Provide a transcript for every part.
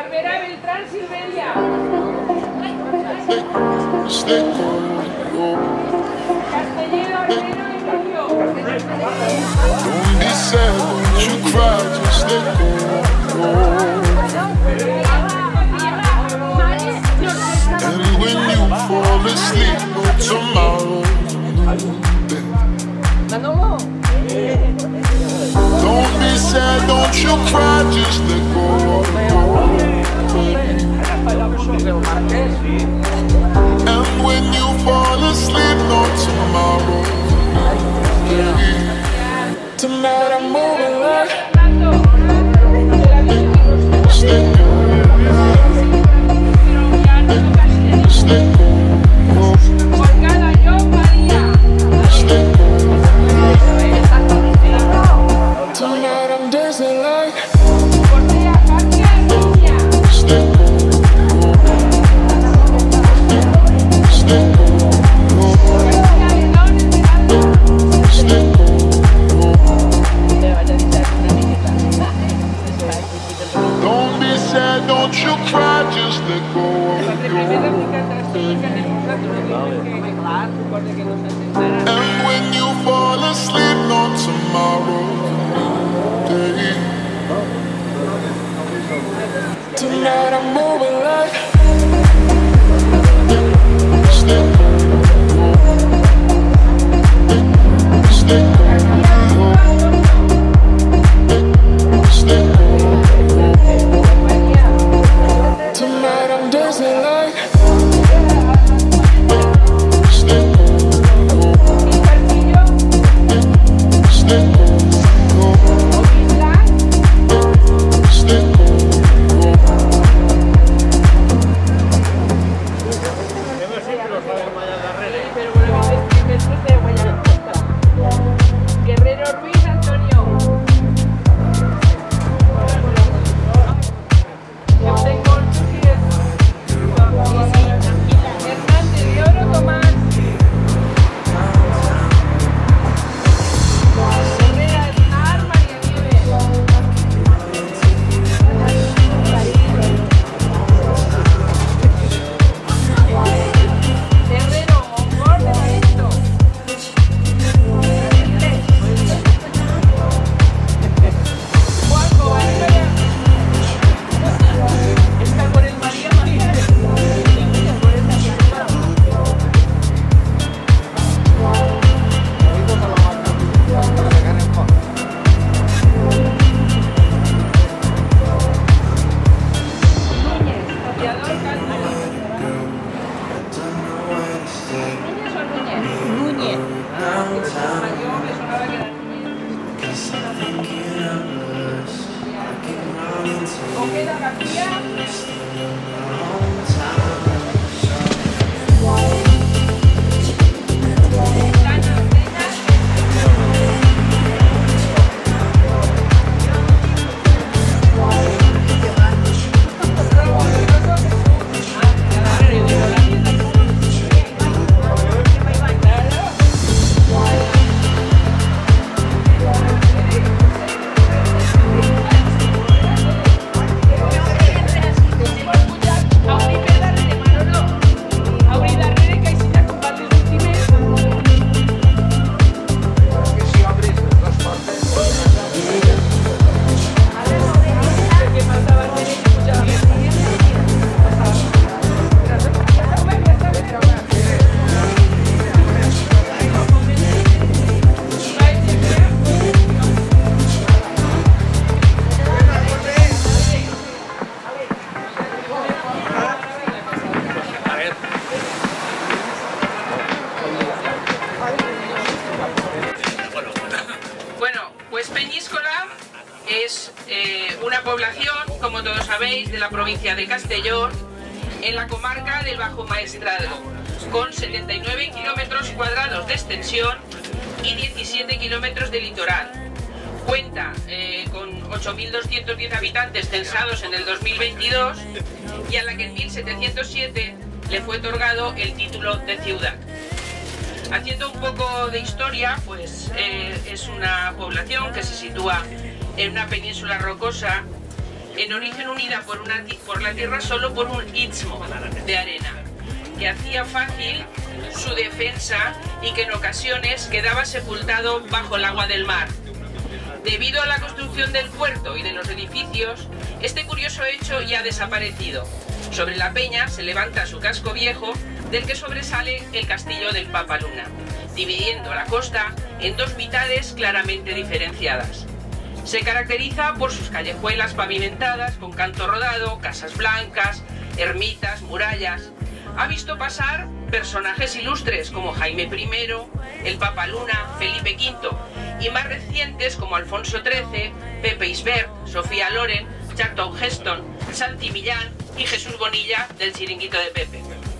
Barbera, Beltrán, Silveria. Castellero, Arbero y Emilio. Don't be sad, don't you cry, just let go. And when you fall asleep, tomorrow. Don't be sad, don't you cry, just let go. And when you fall asleep, no tomorrow. Tonight I'm moving like tonight I'm dancing like don't be sad, don't you cry, just let go. And when you fall asleep, no tomorrow day. Tonight I'm moving like tonight I'm dancing like una población, como todos sabéis, de la provincia de Castellón, en la comarca del Bajo Maestrazgo, con 79 kilómetros cuadrados de extensión y 17 kilómetros de litoral. Cuenta con 8.210 habitantes censados en el 2022 y a la que en 1707 le fue otorgado el título de ciudad. Haciendo un poco de historia, pues es una población que se sitúa en una península rocosa en origen unida por la tierra solo por un istmo de arena, que hacía fácil su defensa y que en ocasiones quedaba sepultado bajo el agua del mar. Debido a la construcción del puerto y de los edificios, este curioso hecho ya ha desaparecido. Sobre la peña se levanta su casco viejo, del que sobresale el castillo del Papaluna, dividiendo la costa en dos mitades claramente diferenciadas. Se caracteriza por sus callejuelas pavimentadas con canto rodado, casas blancas, ermitas, murallas. Ha visto pasar personajes ilustres como Jaime I, el Papaluna, Felipe V y más recientes como Alfonso XIII, Pepe Isbert, Sofía Loren, Charlton Heston, Santi Millán y Jesús Bonilla del Chiringuito de Pepe.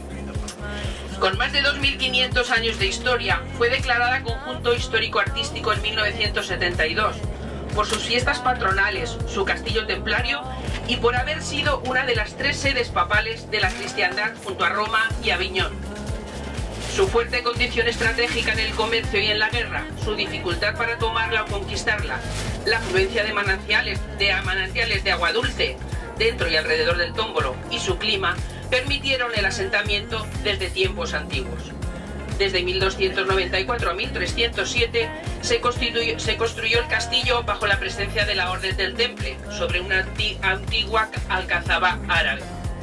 Con más de 2.500 años de historia, fue declarada Conjunto Histórico-Artístico en 1972, por sus fiestas patronales, su castillo templario y por haber sido una de las 3 sedes papales de la cristiandad junto a Roma y Aviñón. Su fuerte condición estratégica en el comercio y en la guerra, su dificultad para tomarla o conquistarla, la afluencia de manantiales de agua dulce dentro y alrededor del Tómbolo y su clima permitieron el asentamiento desde tiempos antiguos. Desde 1294 a 1307 se construyó el castillo bajo la presencia de la Orden del Temple, sobre una antigua alcazaba árabe.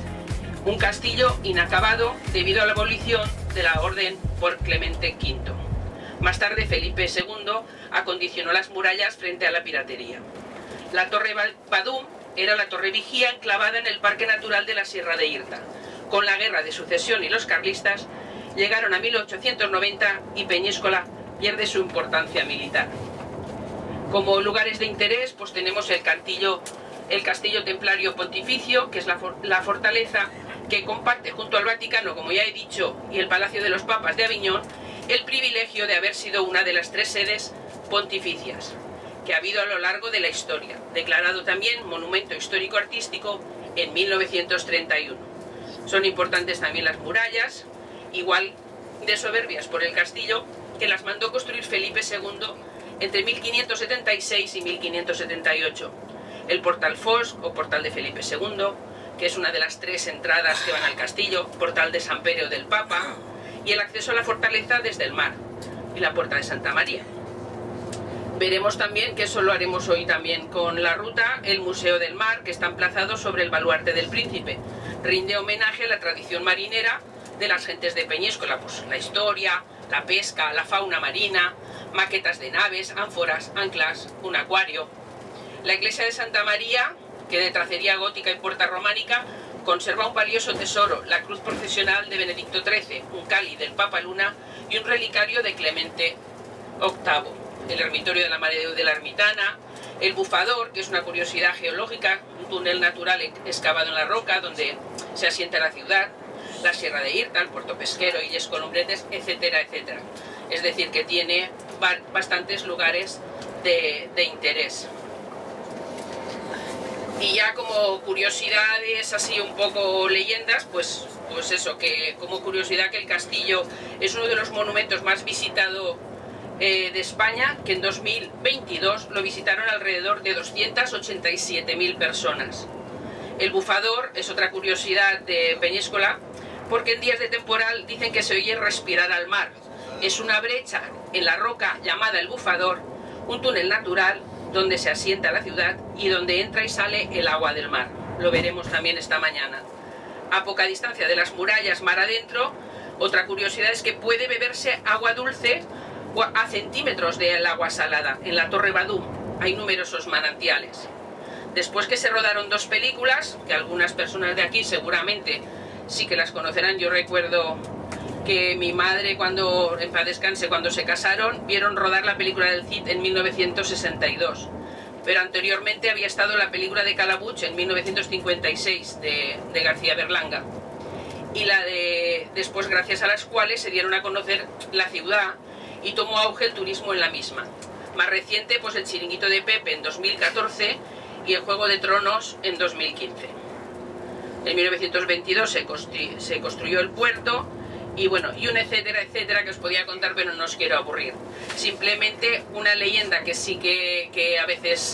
Un castillo inacabado debido a la abolición de la Orden por Clemente V. Más tarde Felipe II acondicionó las murallas frente a la piratería. La Torre Badum era la torre vigía enclavada en el Parque Natural de la Sierra de Irta. Con la Guerra de Sucesión y los carlistas, llegaron a 1890 y Peñíscola pierde su importancia militar. Como lugares de interés, pues tenemos el Castillo Templario Pontificio, que es la fortaleza que comparte junto al Vaticano, como ya he dicho, y el Palacio de los Papas de Aviñón, el privilegio de haber sido una de las 3 sedes pontificias que ha habido a lo largo de la historia, declarado también Monumento Histórico-Artístico en 1931. Son importantes también las murallas, igual de soberbias por el castillo, que las mandó construir Felipe II entre 1576 y 1578. El Portal Fosc, o Portal de Felipe II, que es una de las 3 entradas que van al castillo, Portal de San Pedro del Papa, y el acceso a la fortaleza desde el mar, y la Puerta de Santa María. Veremos también, que eso lo haremos hoy también con la ruta, el Museo del Mar, que está emplazado sobre el Baluarte del Príncipe. Rinde homenaje a la tradición marinera de las gentes de Peñíscola, pues la historia, la pesca, la fauna marina, maquetas de naves, ánforas, anclas, un acuario. La iglesia de Santa María, que de tracería gótica y puerta románica, conserva un valioso tesoro, la cruz procesional de Benedicto XIII, un cáliz del Papaluna y un relicario de Clemente VIII. El ermitorio de la Madre de la Ermitana, el Bufador, que es una curiosidad geológica, un túnel natural excavado en la roca donde se asienta la ciudad, la Sierra de Irta, el puerto pesquero, Illes Columbretes, etcétera, etcétera. Es decir, que tiene bastantes lugares de interés. Y ya como curiosidades, así un poco leyendas, pues eso, que como curiosidad que el castillo es uno de los monumentos más visitados de España, que en 2022 lo visitaron alrededor de 287.000 personas. El Bufador es otra curiosidad de Peñíscola, porque en días de temporal dicen que se oye respirar al mar. Es una brecha en la roca llamada el Bufador, un túnel natural donde se asienta la ciudad y donde entra y sale el agua del mar. Lo veremos también esta mañana. A poca distancia de las murallas mar adentro, otra curiosidad es que puede beberse agua dulce a centímetros del agua salada. En la Torre Badum hay numerosos manantiales. Después que se rodaron 2 películas, que algunas personas de aquí seguramente sí que las conocerán. Yo recuerdo que mi madre, cuando en paz descanse, cuando se casaron, vieron rodar la película del Cid en 1962. Pero anteriormente había estado la película de Calabuch en 1956 de García Berlanga. Y la de después, gracias a las cuales se dieron a conocer la ciudad y tomó auge el turismo en la misma. Más reciente, pues el Chiringuito de Pepe en 2014 y el Juego de Tronos en 2015. En 1922 se construyó el puerto y bueno, y un etcétera, etcétera que os podía contar, pero no os quiero aburrir. Simplemente una leyenda que sí que a veces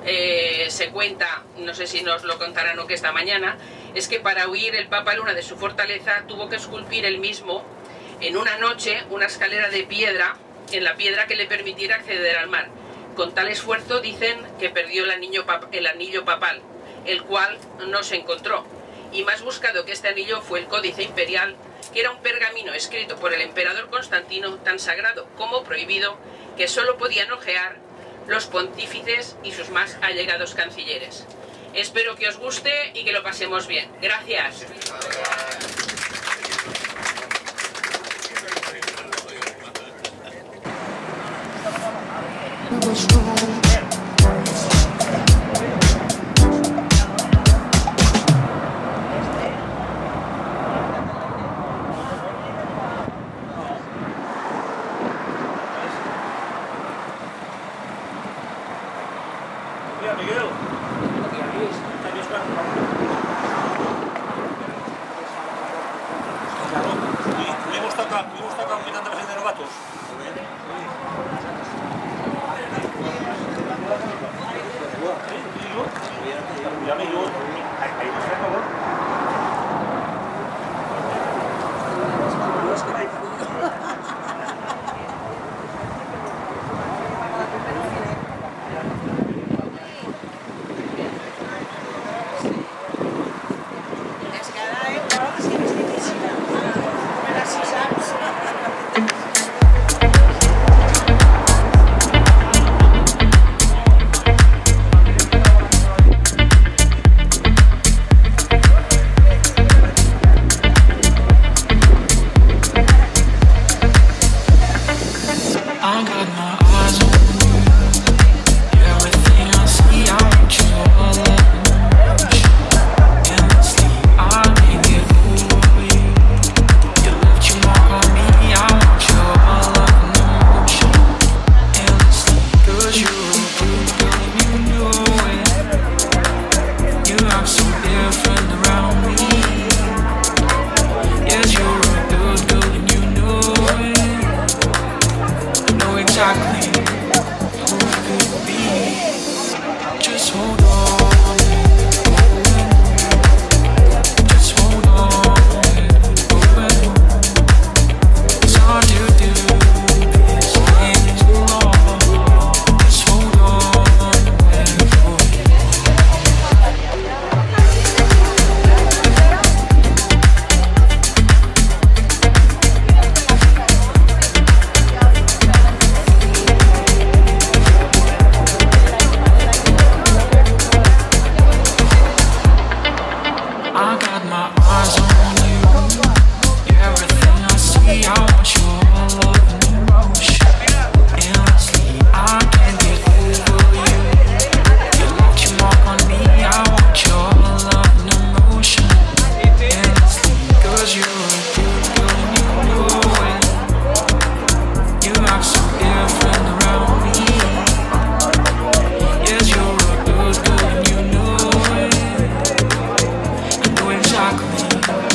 se cuenta, no sé si nos lo contarán o que esta mañana, es que para huir el Papa Luna de su fortaleza tuvo que esculpir él mismo en una noche una escalera de piedra, en la piedra que le permitiera acceder al mar. Con tal esfuerzo dicen que perdió el anillo papal, el cual no se encontró. Y más buscado que este anillo fue el Códice Imperial, que era un pergamino escrito por el emperador Constantino, tan sagrado como prohibido, que solo podían hojear los pontífices y sus más allegados cancilleres. Espero que os guste y que lo pasemos bien. Gracias. Miguel. Hemos tocado mitad de la gente de novatos. Exactly.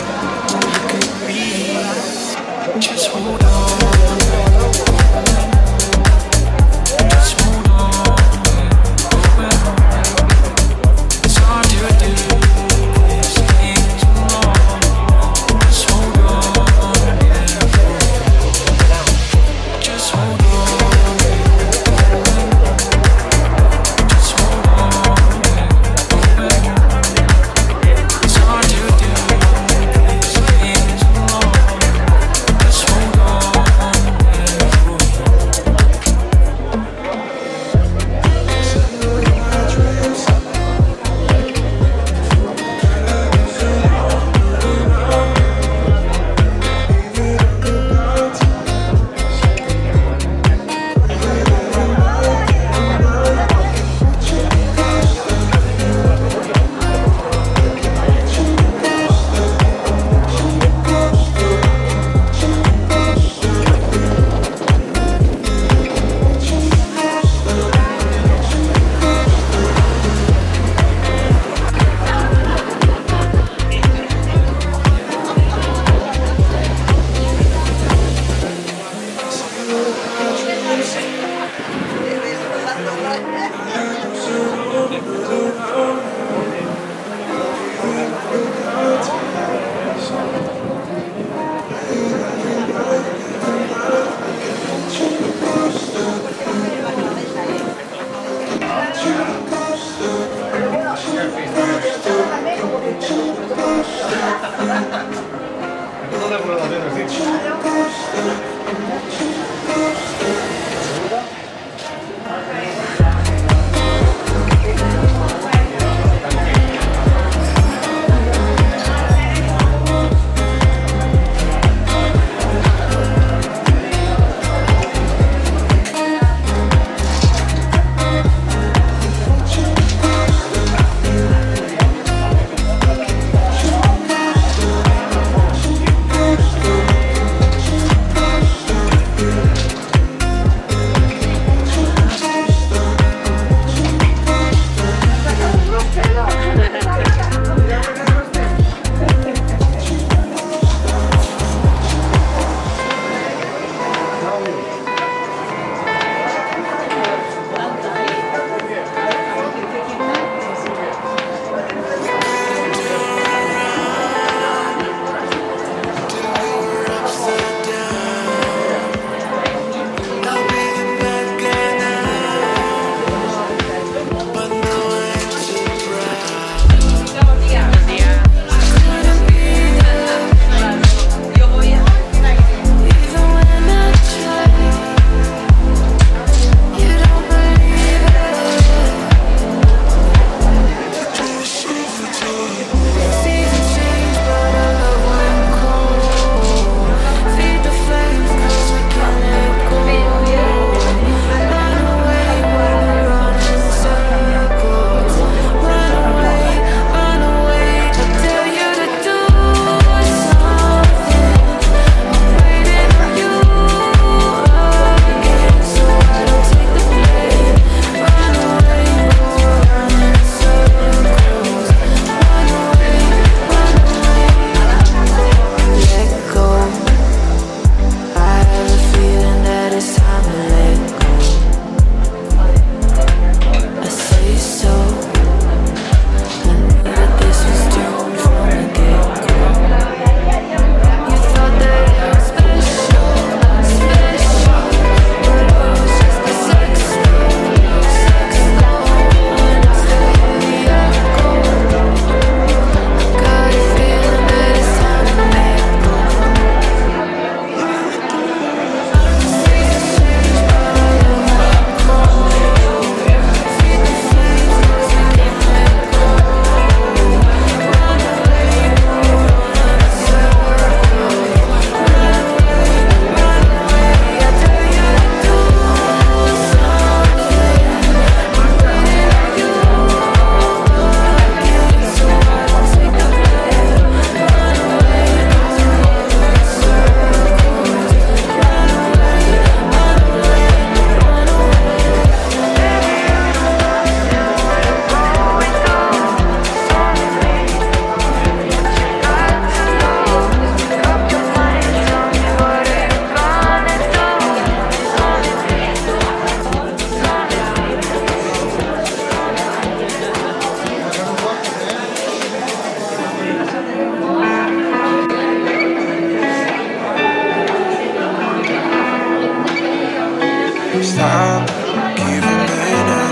Stop, give a minute.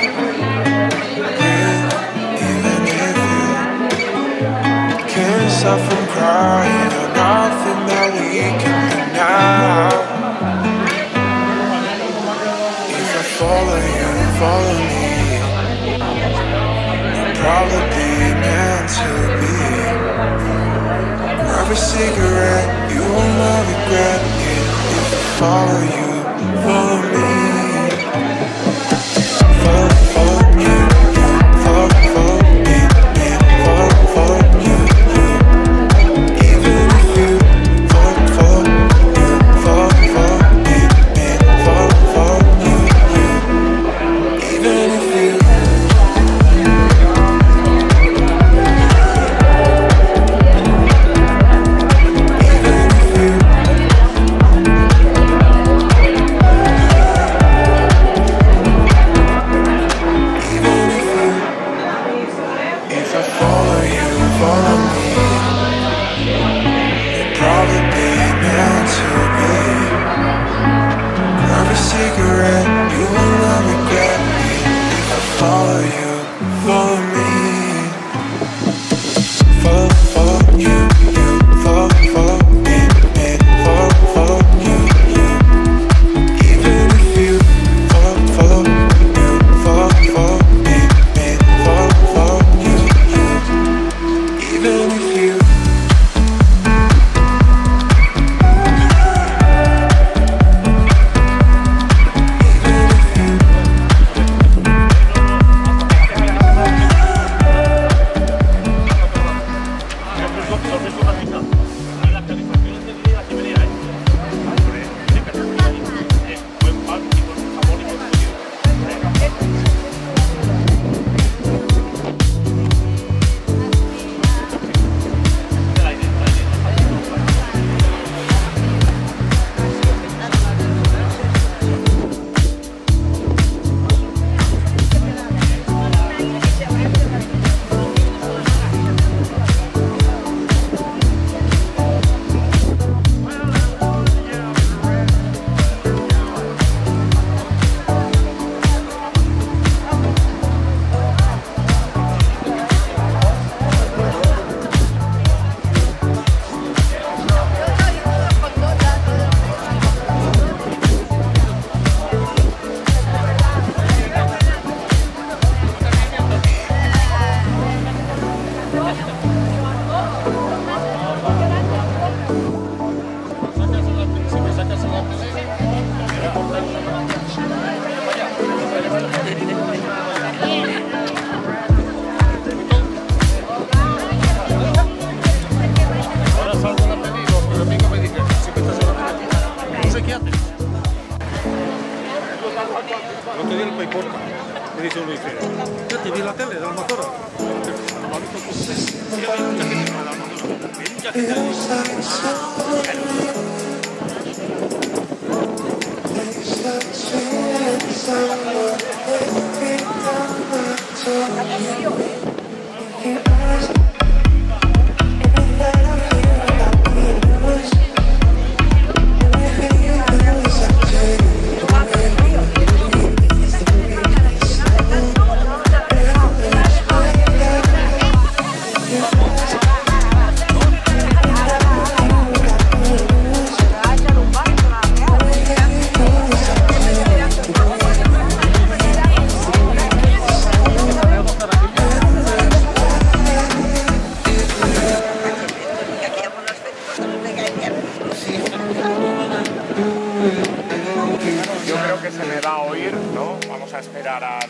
Even if you can't stop from crying, or nothing that we can do now. If I follow you, follow me, probably meant to be. Grab a cigarette, you will not regret it. If I follow you, follow me. Follow you, follow me, follow you. Even if you follow you, follow me, follow you. Even if you. No te di el PayPal. ¿Qué dice uno? Dice, yo te vi la tele de la motora. Yo creo que se me va a oír, ¿no? Vamos a esperar al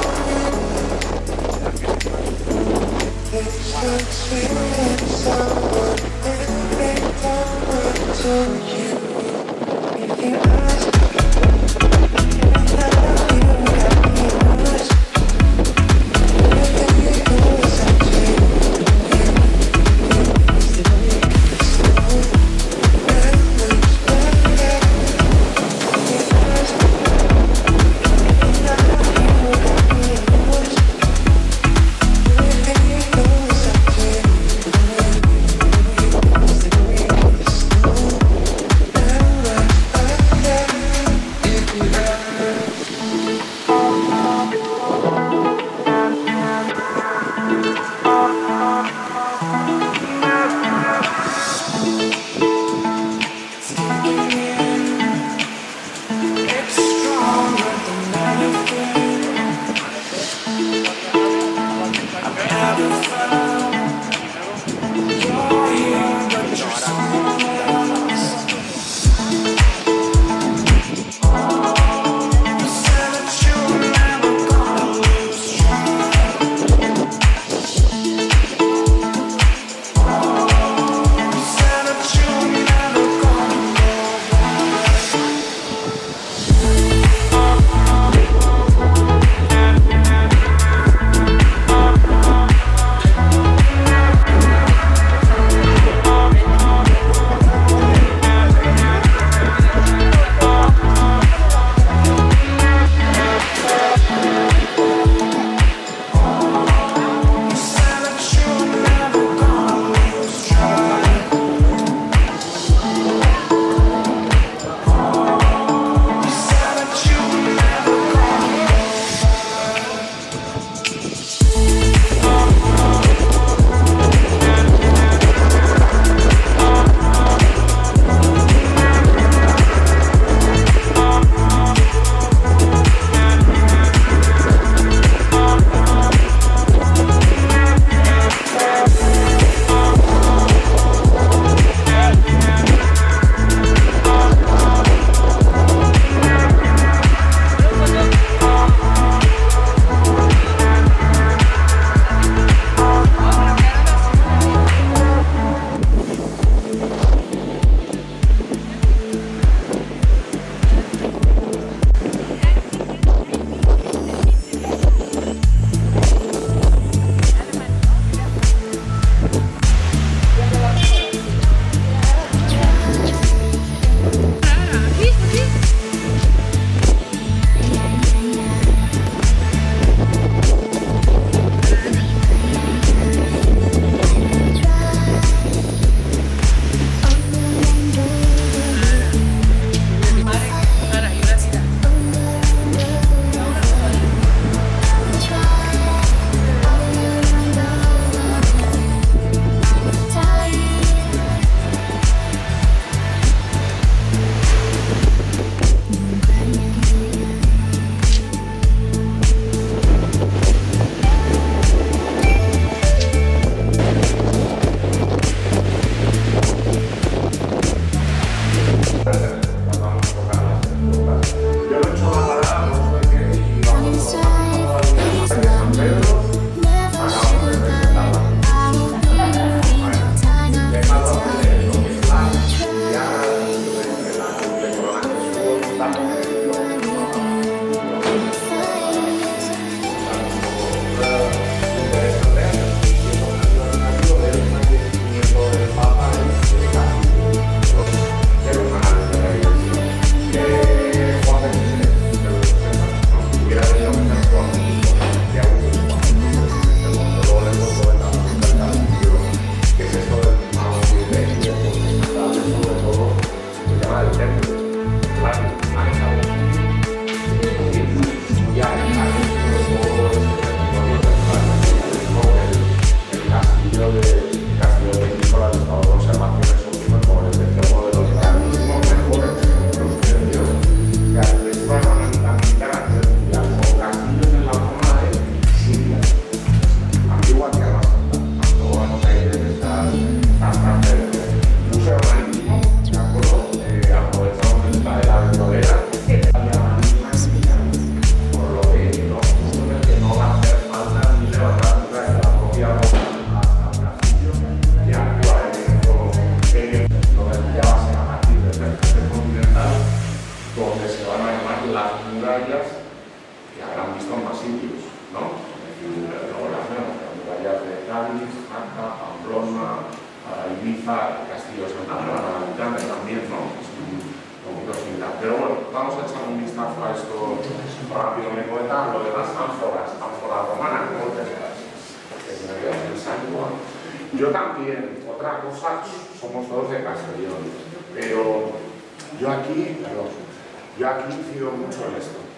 It's like sweet and sour. está el Castillo de Santa Bárbara, grande también, ¿no? Es un poquito similar. Pero bueno, vamos a echar un vistazo a esto rápido. Me comentan lo de las ánforas romanas, ¿cómo te sabes? Que se me queda pensando. Yo también, otra cosa, somos todos de Castellón, pero yo aquí incido mucho en esto.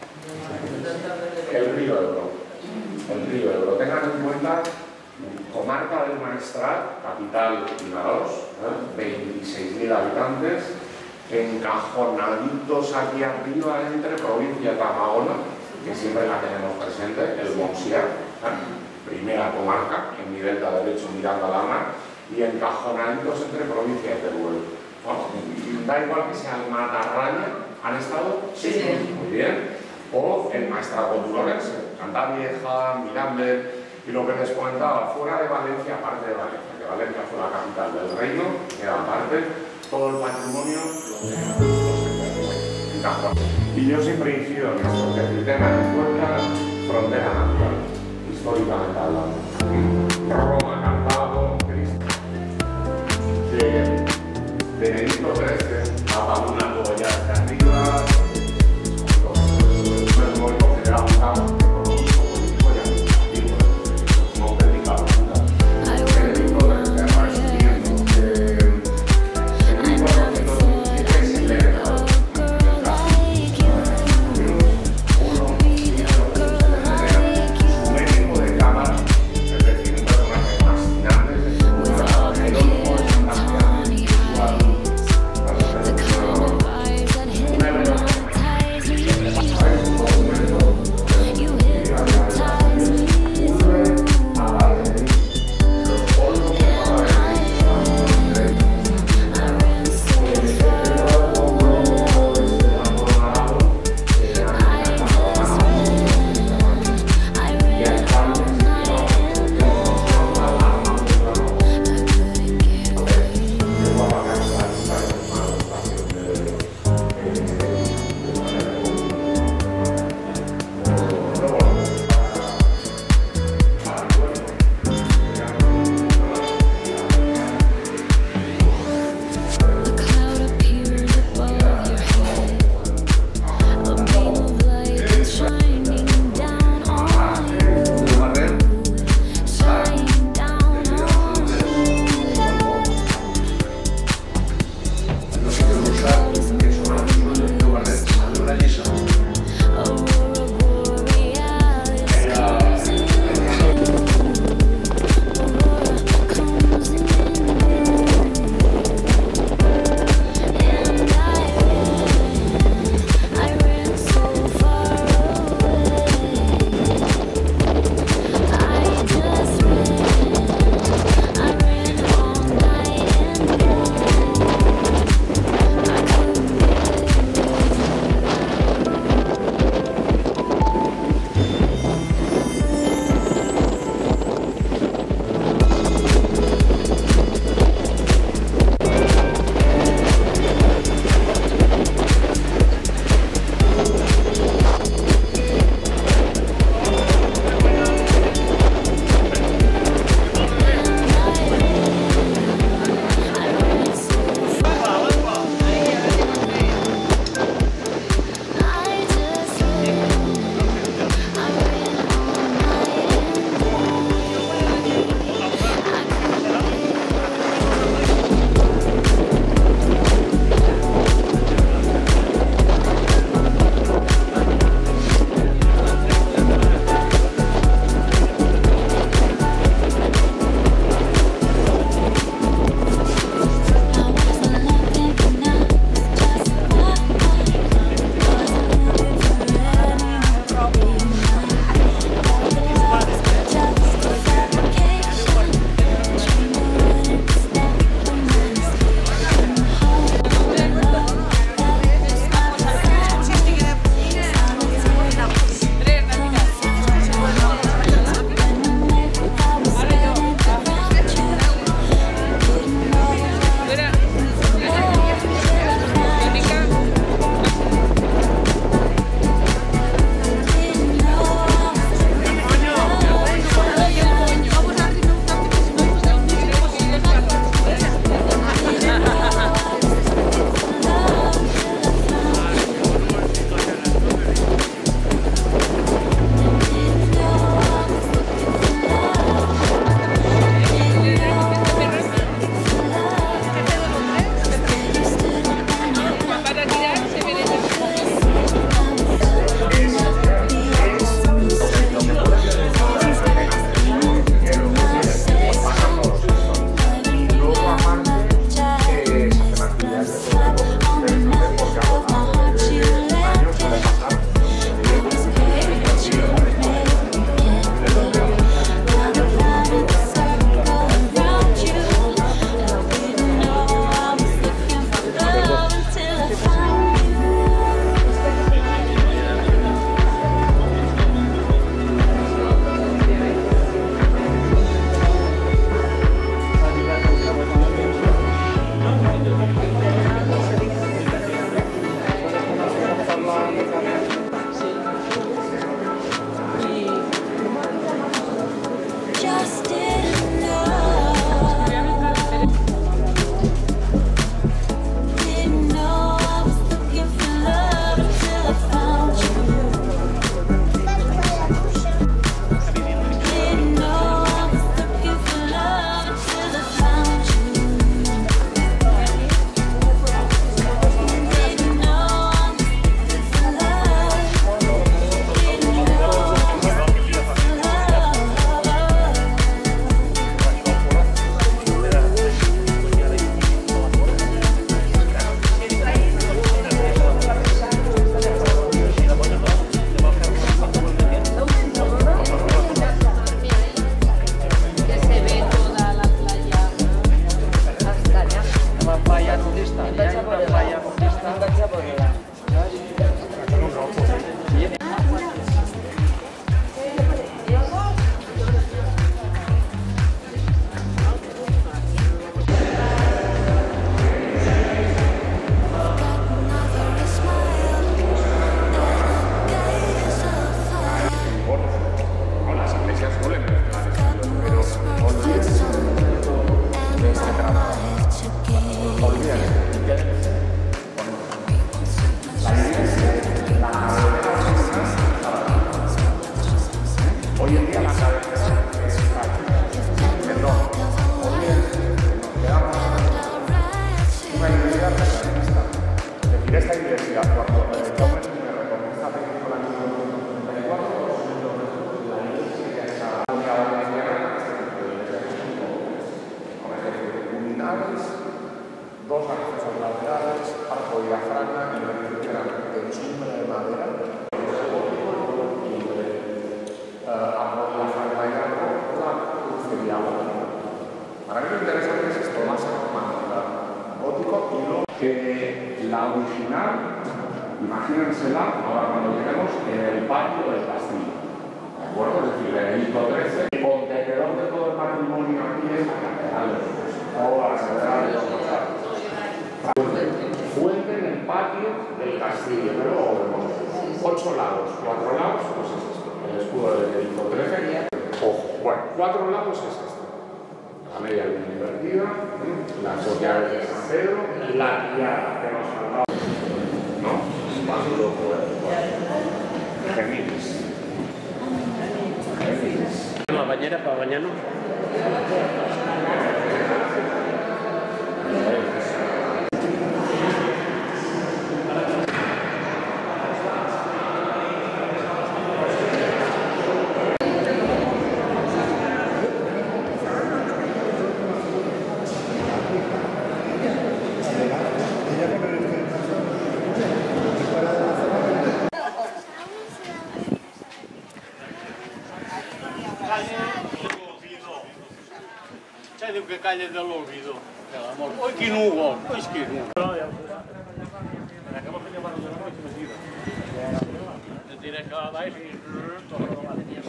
El río Ebro. Tengan en cuenta, comarca del Maestrat, capital Vinaroz, 26.000 habitantes, encajonaditos aquí arriba entre provincia de Tarragona, que siempre la tenemos presente, el Montsià, primera comarca, en mi delta derecho mirando a la mar, y encajonaditos entre provincia de Teruel. Da igual que sea el Matarraña, ¿han estado? Sí. Muy bien. O el Maestrazgo Turolense, Cantavieja, Mirambet, y lo que les comentaba, fuera de Valencia, aparte de Valencia, que Valencia fue la capital del reino, queda aparte, todo el patrimonio lo tenemos. Y yo siempre incido en esto, que tengan en cuenta frontera natural, históricamente hablando. Roma, Cartago, Cristo. Benedicto XIII, Papa Luna, todo ya desde arriba. Era un caos económico, político y administrativo. Es una auténtica locura. Benedicto XIII asumiendo que en 1417 se le era su médico de cámara, es decir, un personaje más Hoy en día la cabecera es perdón, hoy nos quedamos una iglesia realista. Es decir, esta iglesia, cuando tomen me recorrió esta película en 1994, la iglesia esa unidad valenciana, unidades, dos accesos laterales, arco y diafragma, y la eran techumbre de madera. Para mí lo interesante es esto, más romántica, gótico, y luego que la original, imagínensela, ahora cuando lleguemos en el patio del castillo, ¿de acuerdo? Es decir, en el hito 13, el contenedor de todo el patrimonio aquí es la catedral de los o la catedral de los Rosarios. Fuente en el patio del castillo, pero luego vemos 8 lados, 4 lados, pues es esto, el escudo del hito 13. Ojo, bueno, 4 lados es esto. La media luna invertida, las dos llaves de San Pedro y la tiara que nos faltaba. ¿No? Geminis. La bañera para bañarnos. Diu que calle de l'olvido. Oi, quin Hugo! Oi, quin Hugo! Acabo de llamar de la noche metida. Te tienes que dar y todo lo va a tener.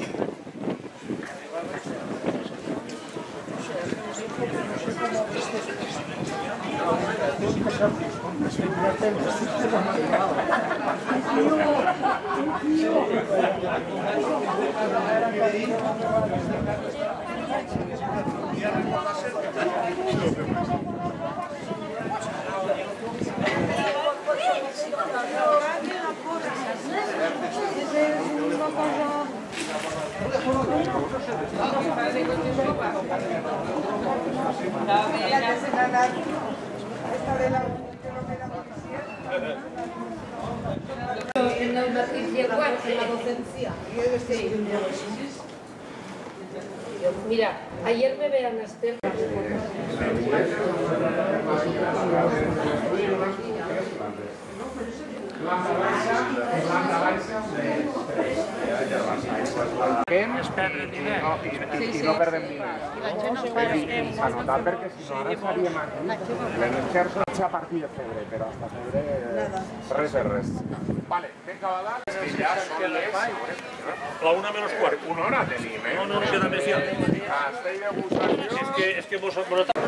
Mira, ayer me vean a Esther. I no perdem diners. I s'anotar perquè si no ara estaríem aquí. L'exerç a partir de febrer, però hasta febrer res de res. Vale, venga, va dar. És que ja són les... La 1 menos quart. Una hora tenim, eh? No, queda més ja. Castell de Bussació... És que vos...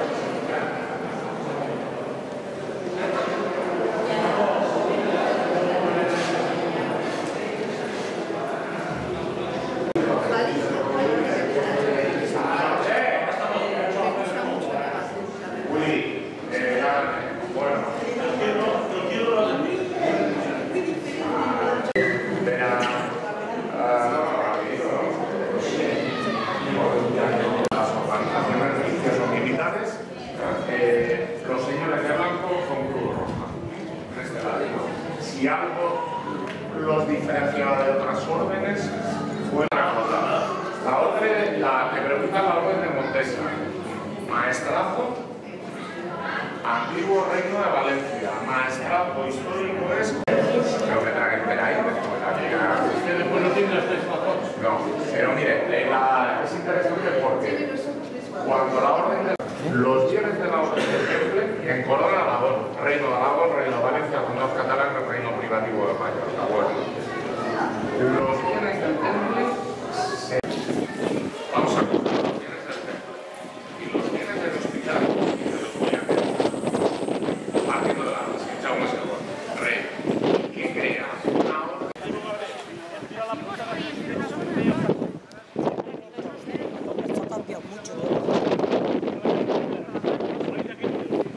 Si algo los diferenciaba de otras órdenes fue la nota. La orden, te pregunta la orden de Montesa. Maestrazgo, antiguo reino de Valencia. Maestrazgo histórico es... Creo que traen por ahí. Que después no tengas tres patrones. No, pero mire, es interesante porque cuando la orden de... Los bienes de la orden del Temple en Corona Aragón, Reino de Aragón, Reino de Valencia, Condado Catalán, Reino Privativo de Mallorca. Bueno, los bienes del Temple se... Vamos a contar los bienes del Temple y los bienes del hospital y de los boyateros. Partiendo de la base, Jaume II, rey, que crea una orden. Esto ha cambiado mucho.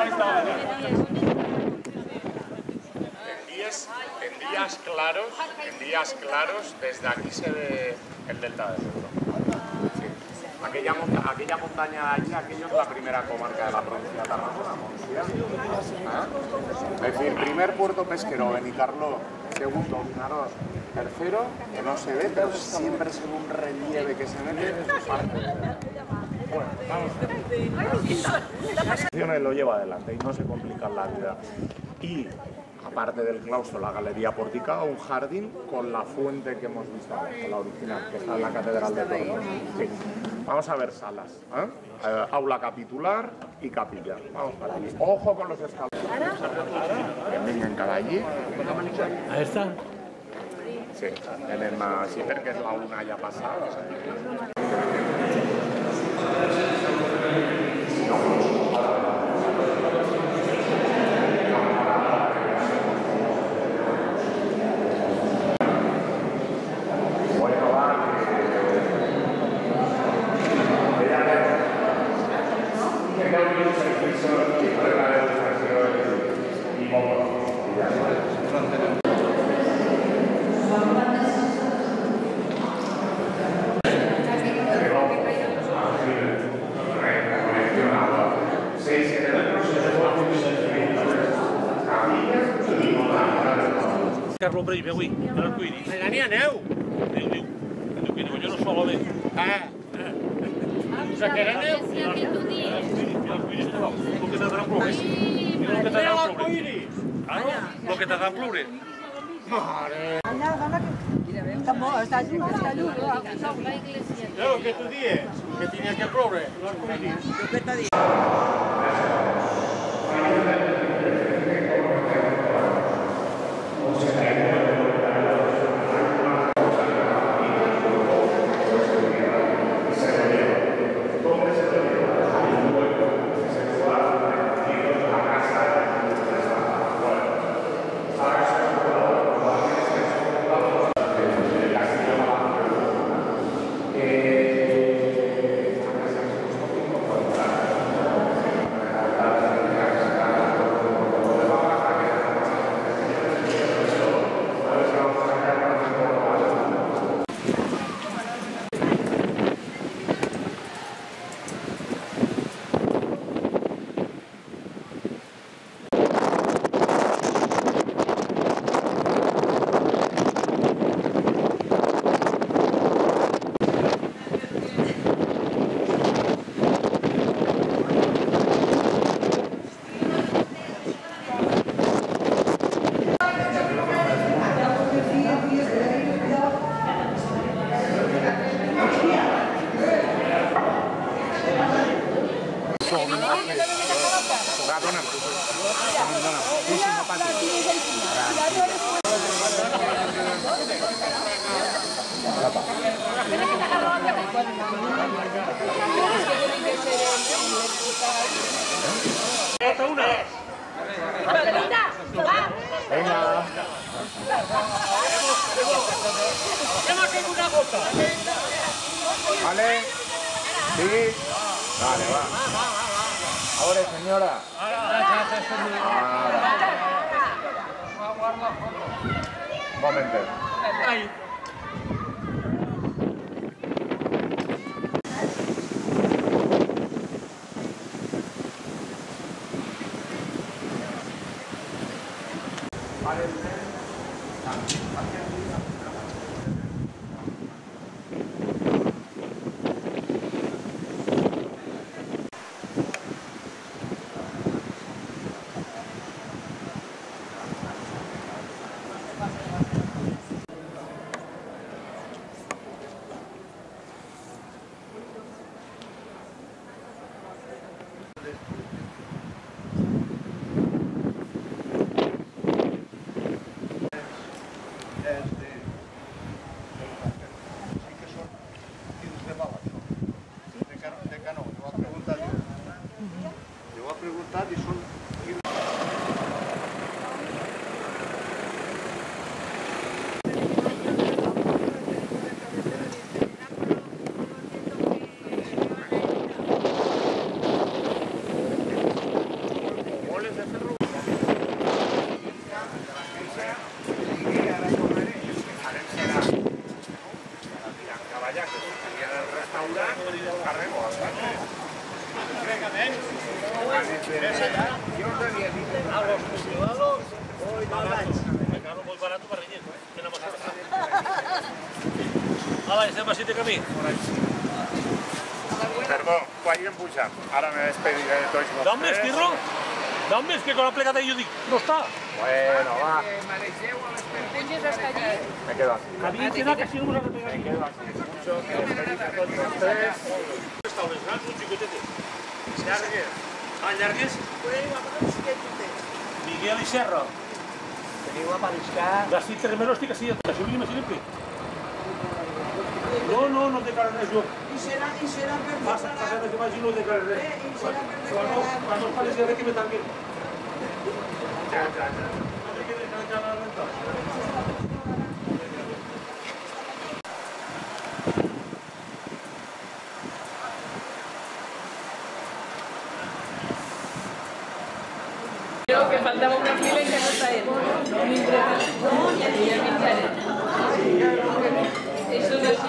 En días claros, desde aquí se ve el delta del Ebro. Sí. Aquella montaña de allí, aquello es la primera comarca de la provincia de Tarragona, ¿eh? Es decir, primer puerto pesquero, Benicarló, segundo, Vinaròs, tercero, que no se ve, pero siempre se ve un relieve que se mete en su parte. Bueno, vamos. Lo lleva adelante y no se complica la vida. Y aparte del claustro, la galería porticada, un jardín con la fuente que hemos visto, con la original, que está en la Catedral de Tornos. Sí. Vamos a ver salas, ¿eh? Aula capitular y capilla. Vamos para allí. Ojo con los escalones. Que vengan cada allí. Ahí está. Sí, en el Masiper, que es la una ya pasada. Carlo Brave avui, a l'Arcoiris. Allà n'hi aneu? Diu que no, jo no solo bé. Se que aneu? L'Arcoiris no, el que t'ha de ploure. Mira el que t'ha de ploure. Ah, no? El que t'ha de ploure. Mare! Allà, dona, que bo, està lluny. No, que tu dies? Que tenia que ploure, l'Arcoiris. Què t'ha dit? ¿Vale? Sí. Vale, va. Ahora, señora. Un momento. Hola, estem a 7 camí. Perdó, quan hi hem pujat? Ara me despediré de tots vostès. ¿Dónde, Estirro? ¿Dónde? Es que con la plegada yo digo, no está. Bueno, va. Me quedo así. Había quedado casi no me lo Me quedo así. Escucho que despedís de tots vostès. Està les grans, un xicotetes. Llargues. Ah, llargues? Miguel i Serra. Veniu a mariscar. Gasti 3 mesos estic així, això li imaginem que. No té cara res, jo. I serà per... Passa de que vagi no té cara res. Quan no pares ja ve que me tanquen. Ja. No me quede cada la ventana. Creo que faltaba una fila y que no está él. Eso es así.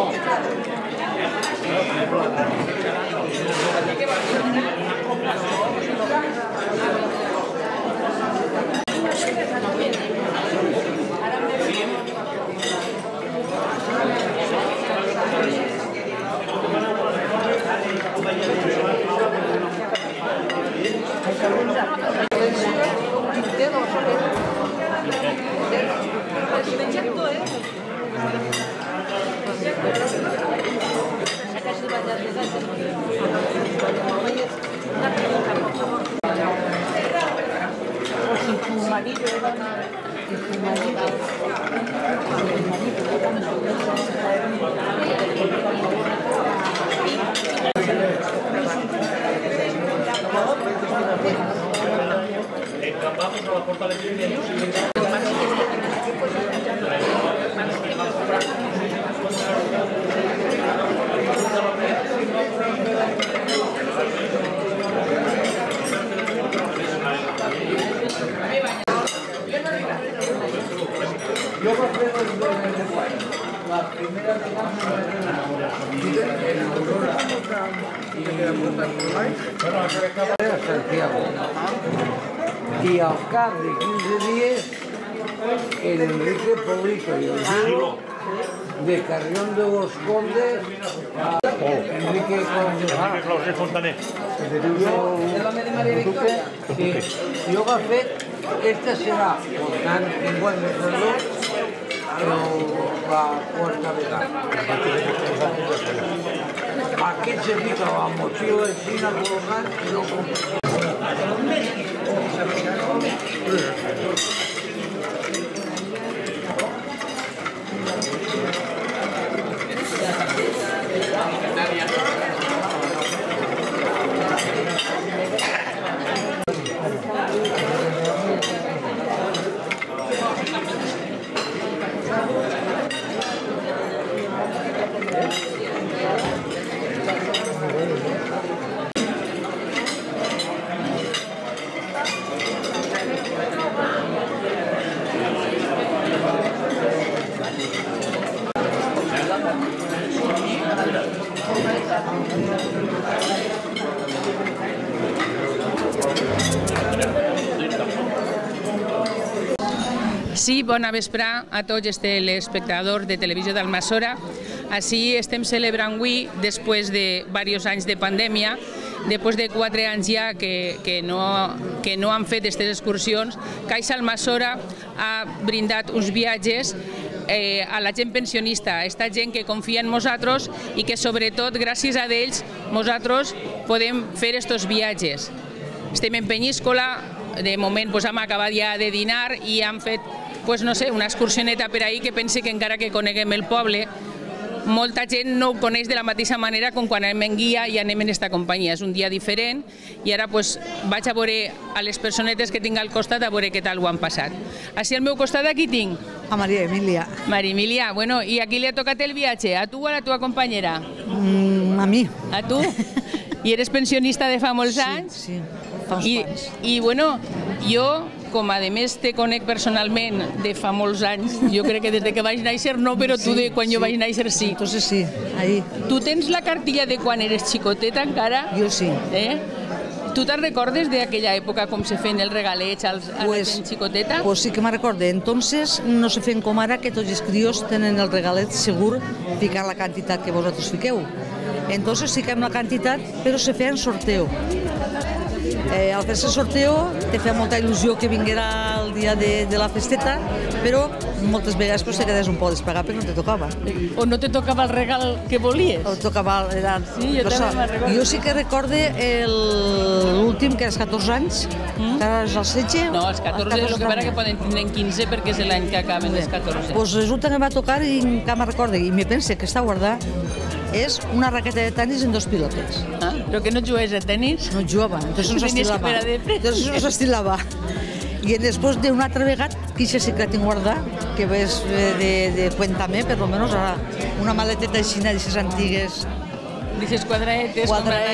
Vamos a la puerta de Pirineo. La primera de Santiago. Y al cap de 15 días, el Enrique Polito y el Diego de Carrión de los Condes a Enrique Clauser Fontaner. Jo va fer, esta serà, portant un bon mesurador, la quarta vegada. Aquest se fica la motxilla aixina col·locant i no compra. Sí, bona vesprà a tots els telespectadors de Televisió d'Almassora. Així estem celebrant avui, després de diversos anys de pandèmia, després de 4 anys ja que no han fet aquestes excursions, Caixa Almassora ha brindat uns viatges a la gent pensionista, a aquesta gent que confia en nosaltres i que sobretot gràcies a ells nosaltres podem fer aquests viatges. Estem en Penyíscola, de moment hem acabat ja de dinar i hem fet una excursioneta per ahir que pense que encara que coneguem el poble, molta gent no ho coneix de la mateixa manera com quan anem en guia i anem en aquesta companyia. És un dia diferent i ara vaig a veure a les personetes que tinc al costat a veure què tal ho han passat. Així al meu costat aquí tinc A María Emilia. María Emilia, bueno, ¿y a quién le ha tocado el viaje? ¿A tú o a la tua compañera? A mí. ¿A tú? ¿Y eres pensionista de fa molts anys? Sí, fa uns quants. I bueno, jo, com a més te conec personalment de fa molts anys, jo crec que des de que vaig néixer no, però tu de quan jo vaig néixer sí. Entonces sí, ahí. Tu tens la cartilla de quan eres xicoteta encara? Jo sí. Tu te'n recordes d'aquella època com se feien els regalets a la gent xicoteta? Pues sí que me recorde. Entonces no se feien com ara, que tots els crios tenen el regalet segur ficar la quantitat que vosaltres fiqueu. Entonces fiquem la quantitat, però se feia en sorteo. Al fer-se sorteo te feia molta il·lusió que vinguera el dia de la festeta, però moltes vegades te quedes un poc despagat perquè no te tocava. O no te tocava el regal que volies? O tocava... Sí, jo també me'n recordo. Jo sí que recorde l'últim, que és 14 anys, que ara és el 16. No, els 14 és el que para que poden tindre 15 perquè és l'any que acaben els 14. Doncs resulta que em va tocar i encara me'n recorde, i me pense que està guardat, és una raqueta de tenis en 2 pilotes. Ah, però que no jugués a tenis? No jugava, entonces no s'estilava. Entonces no s'estilava. I després d'una altra vegada, que això sí que la tinc guardat, que és de Cuéntame, per lo menos una maleteta així d'aixes antigues. D'aixes quadraetes,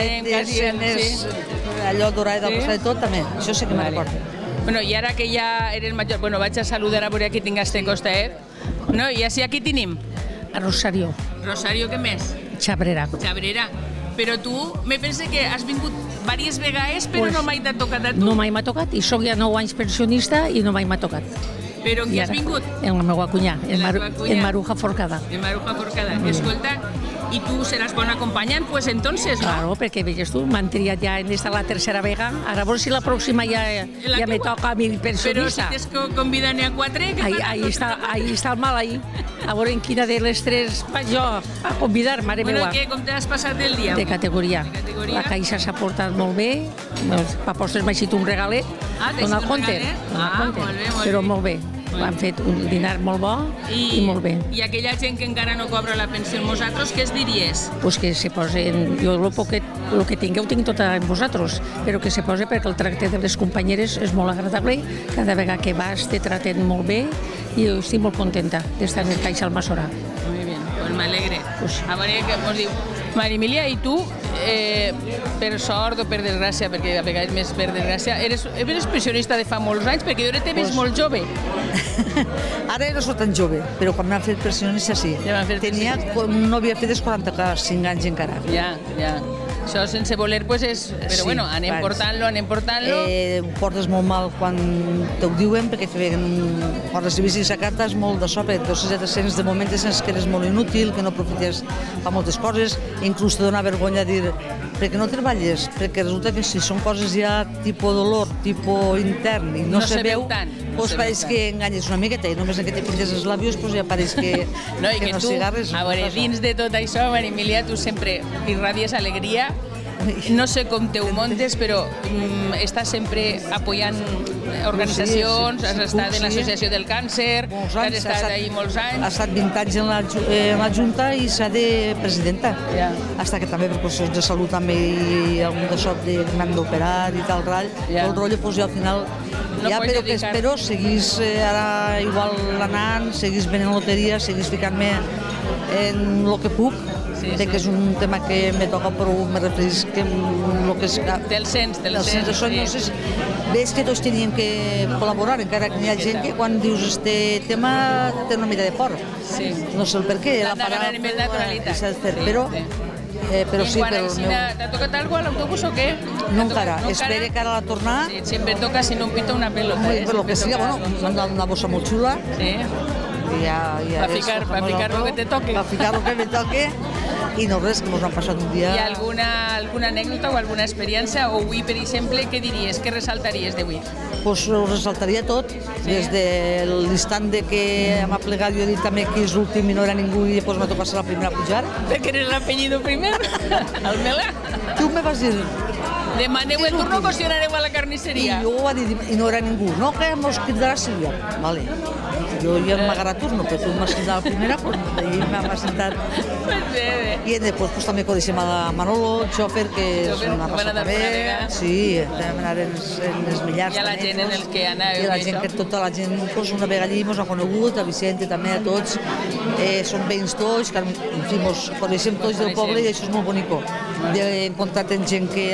allò dorat del costat i tot, també. Això sí que me'n recordo. Bueno, i ara que ja eres major, bueno, vaig a saludar a veure qui tinc a este costat. No, i així aquí tenim a Rosario. Rosario, què més? Xabrera. Xabrera. Però tu, me pensa que has vingut diverses vegades, però no mai t'ha tocat a tu. No mai m'ha tocat, i soc ja 9 anys pensionista i no mai m'ha tocat. Però en qui has vingut? En la meva cunyà, en Maruja Forcada. En Maruja Forcada. Escolta, i tu seràs bon acompanyant, pues entonces, no? Claro, perquè veies tu, m'han triat ja en esta la tercera vegada. Ara, a veure si la pròxima ja me toca a mi pensionista. Però si t'es convidant a 4, què farà? Ahí està el mal, ahí. A veure en quina de les 3 vaig jo a convidar, mare meva. Bueno, què, com t'has passat el dia? De categoria. La Caixa s'ha portat molt bé, pa postres m'ha eixit un regalet, dona compte. Molt bé. Però molt bé. Han fet un dinar molt bo i molt bé. I aquella gent que encara no cobra la pensió amb vosaltres, què es diries? Pues que se posen... Jo el que tingueu tinc tot amb vosaltres, però que se posa perquè el tracte de les companyeres és molt agradable. Cada vegada que vas te traten molt bé i jo estic molt contenta d'estar en el Caixa Almassora. Muy bien, pues m'alegre. A veure què ens diu. Maria Emilia, i tu, per sort o per desgràcia, perquè a vegades més per desgràcia, eres pensionista de fa molts anys, perquè jo t'he vist molt jove. Ara no soc tan jove, però quan m'han fet pensionista sí. No havia fet els 45 anys encara. Ja. Això sense voler, pues és... Però bueno, anem portant-lo. Portes molt mal quan t'ho diuen, perquè quan recibis la carta és molt de sopa, entonces ja te sents de moment que eres molt inútil, que no aprofites per moltes coses, inclús te dona vergonya dir perquè no treballes, perquè resulta que si són coses ja tipus dolor, tipus intern i no se veu, doncs pareix que enganyes una miqueta i només que te pintes els labios ja pareix que no cigarres. A veure, dins de tot això, Maria Emilia, tu sempre irradies alegria. No sé com te ho montes, però estàs sempre apoyant organitzacions, has estat en l'Associació del Càncer, has estat ahí molts anys. Ha estat 20 anys en la Junta i s'ha de presidenta. Ha estat que també per qüestions de salut també i algun de sort que m'han d'operar i tal ratll. El rotllo, doncs jo al final... Però que espero seguís ara igual anant, seguís venent loteria, seguís ficant-me en el que puc, que és un tema que me toca, però me referís que el que és... Del cens. Veig que tots teníem que col·laborar, encara que hi ha gent que quan dius este tema té una mica de por. No sé el per què. L'han d'agarrar amb naturalitat. Però sí, però... ¿T'ha tocat algo a l'autobús o què? No encara, espere que ara a la tornar... Sempre toca, si no un pito, una pelota. Però que sigui, bueno, una bossa molt xula. Pa ficar lo que te toque. Pa ficar lo que me toque. I no res, que ens han passat un dia... Hi ha alguna anècdota o alguna experiència? O avui, per exemple, què diries? Què ressaltaries d'avui? Doncs ho ressaltaria tot, des de l'instant que m'ha plegat, jo he dit també que és l'últim i no era ningú i després m'ha tocat ser la primera a pujar. Perquè eres l'apellido primer? El Melà? Tu me vas dir... Demaneu el turno o si anareu a la carnisseria? I jo ho va dir, i no era ningú. No, que mos cridarà Sílvia. Vale. Jo ja m'agarra turno, però tu m'has sentat la primera, i m'has sentat... I després també coneixem a Manolo, el xòfer, que és una passada bé. Sí, vam anar en els millars. I a la gent en els que anàveu. I la gent, que tota la gent, una vegada allí mos ha conegut, a Vicente també, a tots. Són veïns tots, que en fi, mos coneixem tots del poble i això és molt bonic. He encontrat gent que potser fa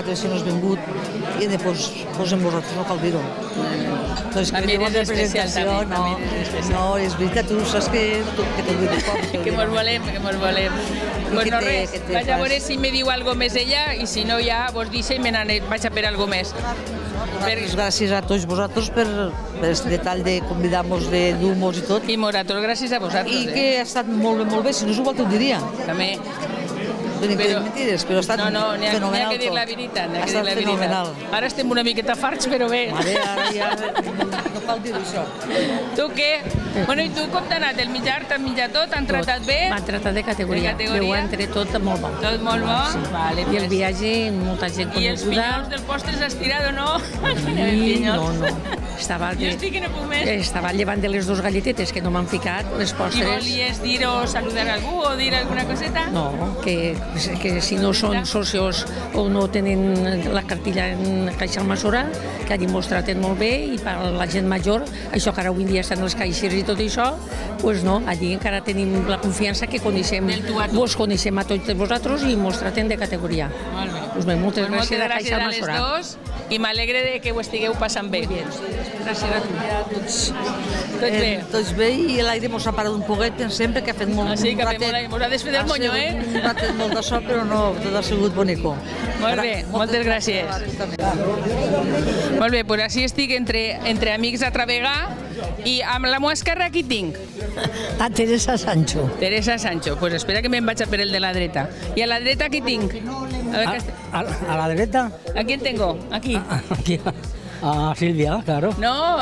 nosaltres si no has vingut i després posem vosaltres, no cal dir-ho. També eres especial, també. No, és veritat, tu saps que t'ho vull dir. Que mos volem, que mos volem. Pues no res, vaig a veure si me diu algo més ella i si no ja vos deixa i me vaig a per algo més. Gràcies a tots vosaltres per aquest detall de convidar-nos, de dur-nos i tot. I nosaltres gràcies a vosaltres. I que ha estat molt bé, si no us ho volteu diria. També. Mentides, però ha estat fenomenal. No, n'hi ha que dir la veritat. Ha estat fenomenal. Ara estem una miqueta farts, però bé. Ara ja no cal dir això. Tu què? Bueno, i tu com t'ha anat? El menjar t'han menjat tot? T'han tratat bé? M'han tratat de categoria. Ho entre tot molt bo. Tot molt bo? Vale. I el viatge, molta gent coneguda. I els pinyons del postre s'has tirat o no? No. Jo estic que no puc més. Estava llevant de les dues galletetes que no m'han ficat, les postres. I volies dir o saludar a algú o dir alguna coseta? No, que si no són socios o no tenen la cartilla en caixa almassora, que allí mos traten molt bé, i per a la gent major, això que ara avui dia estan els caixers i tot això, doncs no, allí encara tenim la confiança que vos coneixem a tots vosaltres i mos traten de categoria. Molt bé. Moltes gràcies a Caixa Almassora. Moltes gràcies a les dos i m'alegre que ho estigueu passant bé. Gràcies a tots. Tots bé, i l'aire mos ha parat un poquet, pensem, perquè ha fet molt... Sí, que mos ha desfet del monyo, eh? Un ratet molt de sol, però no, tot ha sigut bonico. Molt bé, moltes gràcies. Molt bé, doncs així estic entre amics a travegar, i amb la meva esquerra qui tinc? A Teresa Sancho. Teresa Sancho, doncs espera que me'n vaig a per el de la dreta. I a la dreta qui tinc? ¿A la derecha? ¿A quién tengo? Aquí. Aquí. A Silvia, claro. No.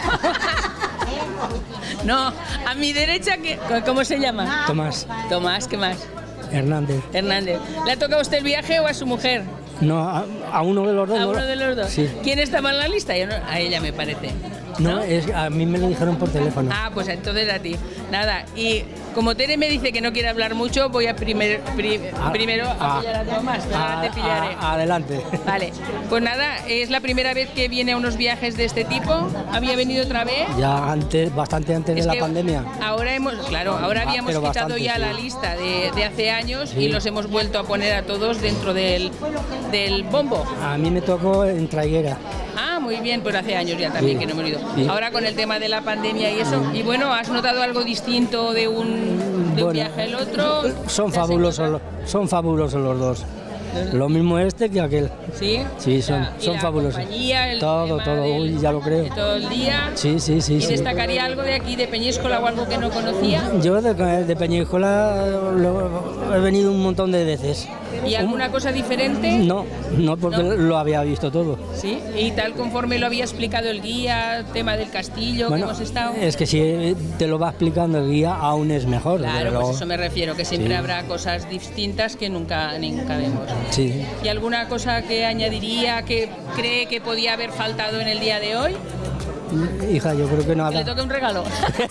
No, a mi derecha, ¿cómo se llama? Tomás. Tomás, ¿qué más? Hernández. Hernández. ¿Le ha tocado a usted el viaje o a su mujer? No, a uno de los dos. ¿A uno de los dos? Sí. ¿Quién estaba en la lista? A ella, me parece. No, a mí me lo dijeron por teléfono. Ah, pues entonces a ti. Nada, y como Tere me dice que no quiere hablar mucho, voy a primero a pillar a Tomás, pero ahora te pillaré. Adelante. Vale, pues nada, es la primera vez que viene a unos viajes de este tipo. ¿Había venido otra vez? Ya antes, bastante antes de la pandemia. Ahora habíamos quitado ya la lista de hace años y los hemos vuelto a poner a todos dentro del bombo. A mí me tocó en Traiguera. Ah, muy bien, pues hace años ya también que no hemos ido. Ahora con el tema de la pandemia y eso, y bueno, ¿has notado algo distinto de un viaje al otro? Son fabulosos los dos. Lo mismo este que aquel. ¿Sí? Sí, son fabulosos. Todo, uy, ya lo creo. Todo el día. Sí. ¿Y destacaría algo de aquí, de Peñíscola, o algo que no conocía? Yo de Peñíscola he venido un montón de veces. ¿Y alguna cosa diferente? No, porque lo había visto todo. ¿Sí? ¿Y tal conforme lo había explicado el guía, tema del castillo, que hemos estado? Es que si te lo va explicando el guía, aún es mejor. Claro, pues eso me refiero, que siempre habrá cosas distintas que nunca vemos. Sí. ¿Y alguna cosa que añadiría que cree que podía haber faltado en el día de hoy? Hija, yo creo que nada. ¿Le toca un regalo?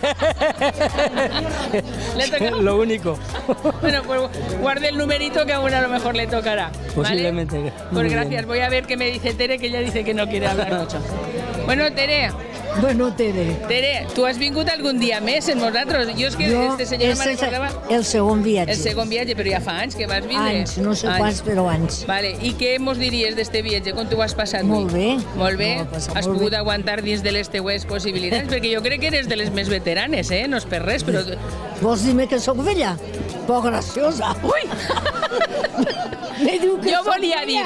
¿Le toca? Lo único. Bueno, pues guarde el numerito que aún a lo mejor le tocará. Posiblemente. ¿Vale? Pues gracias. Voy a ver qué me dice Tere, que ella dice que no quiere hablar mucho. Bueno, Tere. Bueno, Tere. Tere, tu has vingut algun dia més en nosaltres? Jo és que este senyor me recordava... El segon viatge. El segon viatge, però ja fa anys que vas vindre. Anys, no sé quants, però anys. Vale, i què mos diries d'este viatge? Com t'ho has passat? Molt bé. Molt bé? Has pogut aguantar dins de les teues possibilitats? Perquè jo crec que eres de les més veteranes, no és per res, però... Vols dir-me que sóc vella? Poc graciosa. Ui! Jo volia dir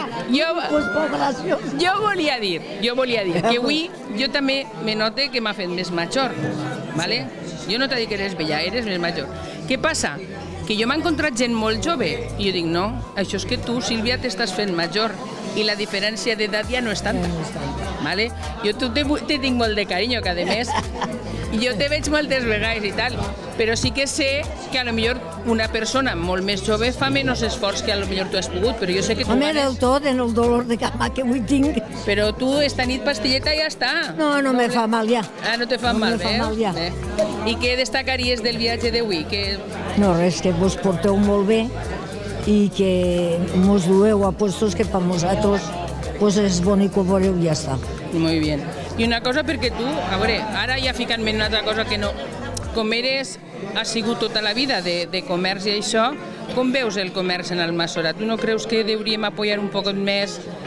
que avui jo també me note que m'ha fet més major, ¿vale? Jo no t'he dit que eres vella, eres més major. Què passa? Que jo m'he encontrat gent molt jove i jo dic, no, això és que tu, Sílvia, t'estàs fent major i la diferència d'edat ja no és tanta, ¿vale? Jo te tinc molt de carinyo, que a més jo te veig moltes vegades i tal, però sí que sé que a lo millor una persona molt més jove fa menys esforç que a lo millor tu has pogut, però jo sé que tu... Home, del tot, en el dolor de cama que avui tinc. Però tu esta nit pastilleta ja està. No me fa mal ja. Ah, no te fa mal, veus? No me fa mal ja. I què destacaries del viatge d'avui? No, res, que vos porteu molt bé i que mos dueu a puestos que per nosaltres pues és bonic que veureu i ja està. Muy bien. I una cosa, perquè tu, a veure, ara ja ficant-me en una altra cosa que no... Com has sigut tota la vida de comerç i això, com veus el comerç en Almassora? Tu no creus que hauríem apoyar un poc més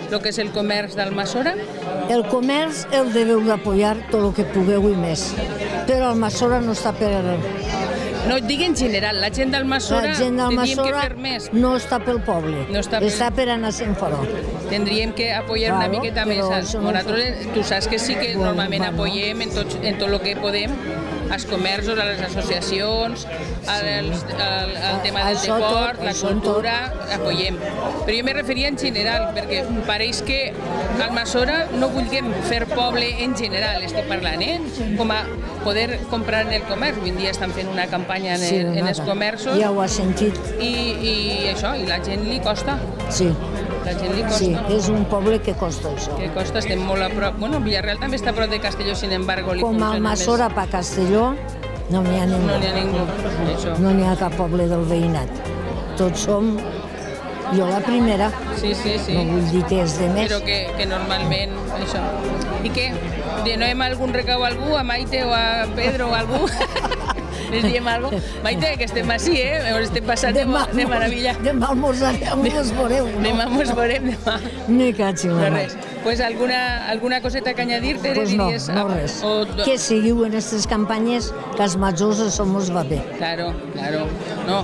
lo que és el comerç d'Almassora? El comerç el deveu d'apoyar tot el que pugueu i més, però Almassora no està per... No, et dic en general, la gent d'Almassora tindríem que fer més. No està pel poble, està per anar sent fora. Tindríem que apoyar una miqueta més. Nosaltres, tu saps que sí que normalment apoyem en tot el que podem, als comerços, a les associacions, al tema del deport, la cultura, apoyem. Però jo me referia en general, perquè pareix que a Almassora no vulguem fer poble en general, estic parlant, com a poder comprar en el comerç. Avui en dia estan fent una campanya en els comerços. Ja ho has sentit. I això, i la gent li costa. Sí. La gent li costa. Sí, és un poble que costa això. Que costa, estem molt a prop. Bueno, Villarreal també està a prop de Castelló, sin embargo, li com a Almassora per Castelló, no n'hi ha ningú. No n'hi ha ningú, això. No n'hi ha cap poble del veïnat. Tots som... Jo la primera. Sí. No vull dir que és de més. Però que normalment, això. I què? ¿Donem algun recau a algú, a Maite o a Pedro o a algú? Les diem algo? Maite, que estem així, ens estem passant de meravella. Demà almorzarem, mos veureu. Demà mos veurem, demà. Me cacho. No res. Pues alguna coseta que añadir-te? Pues no res. Que seguiu en aquestes campanyes, que els majors això mos va bé. Claro. No,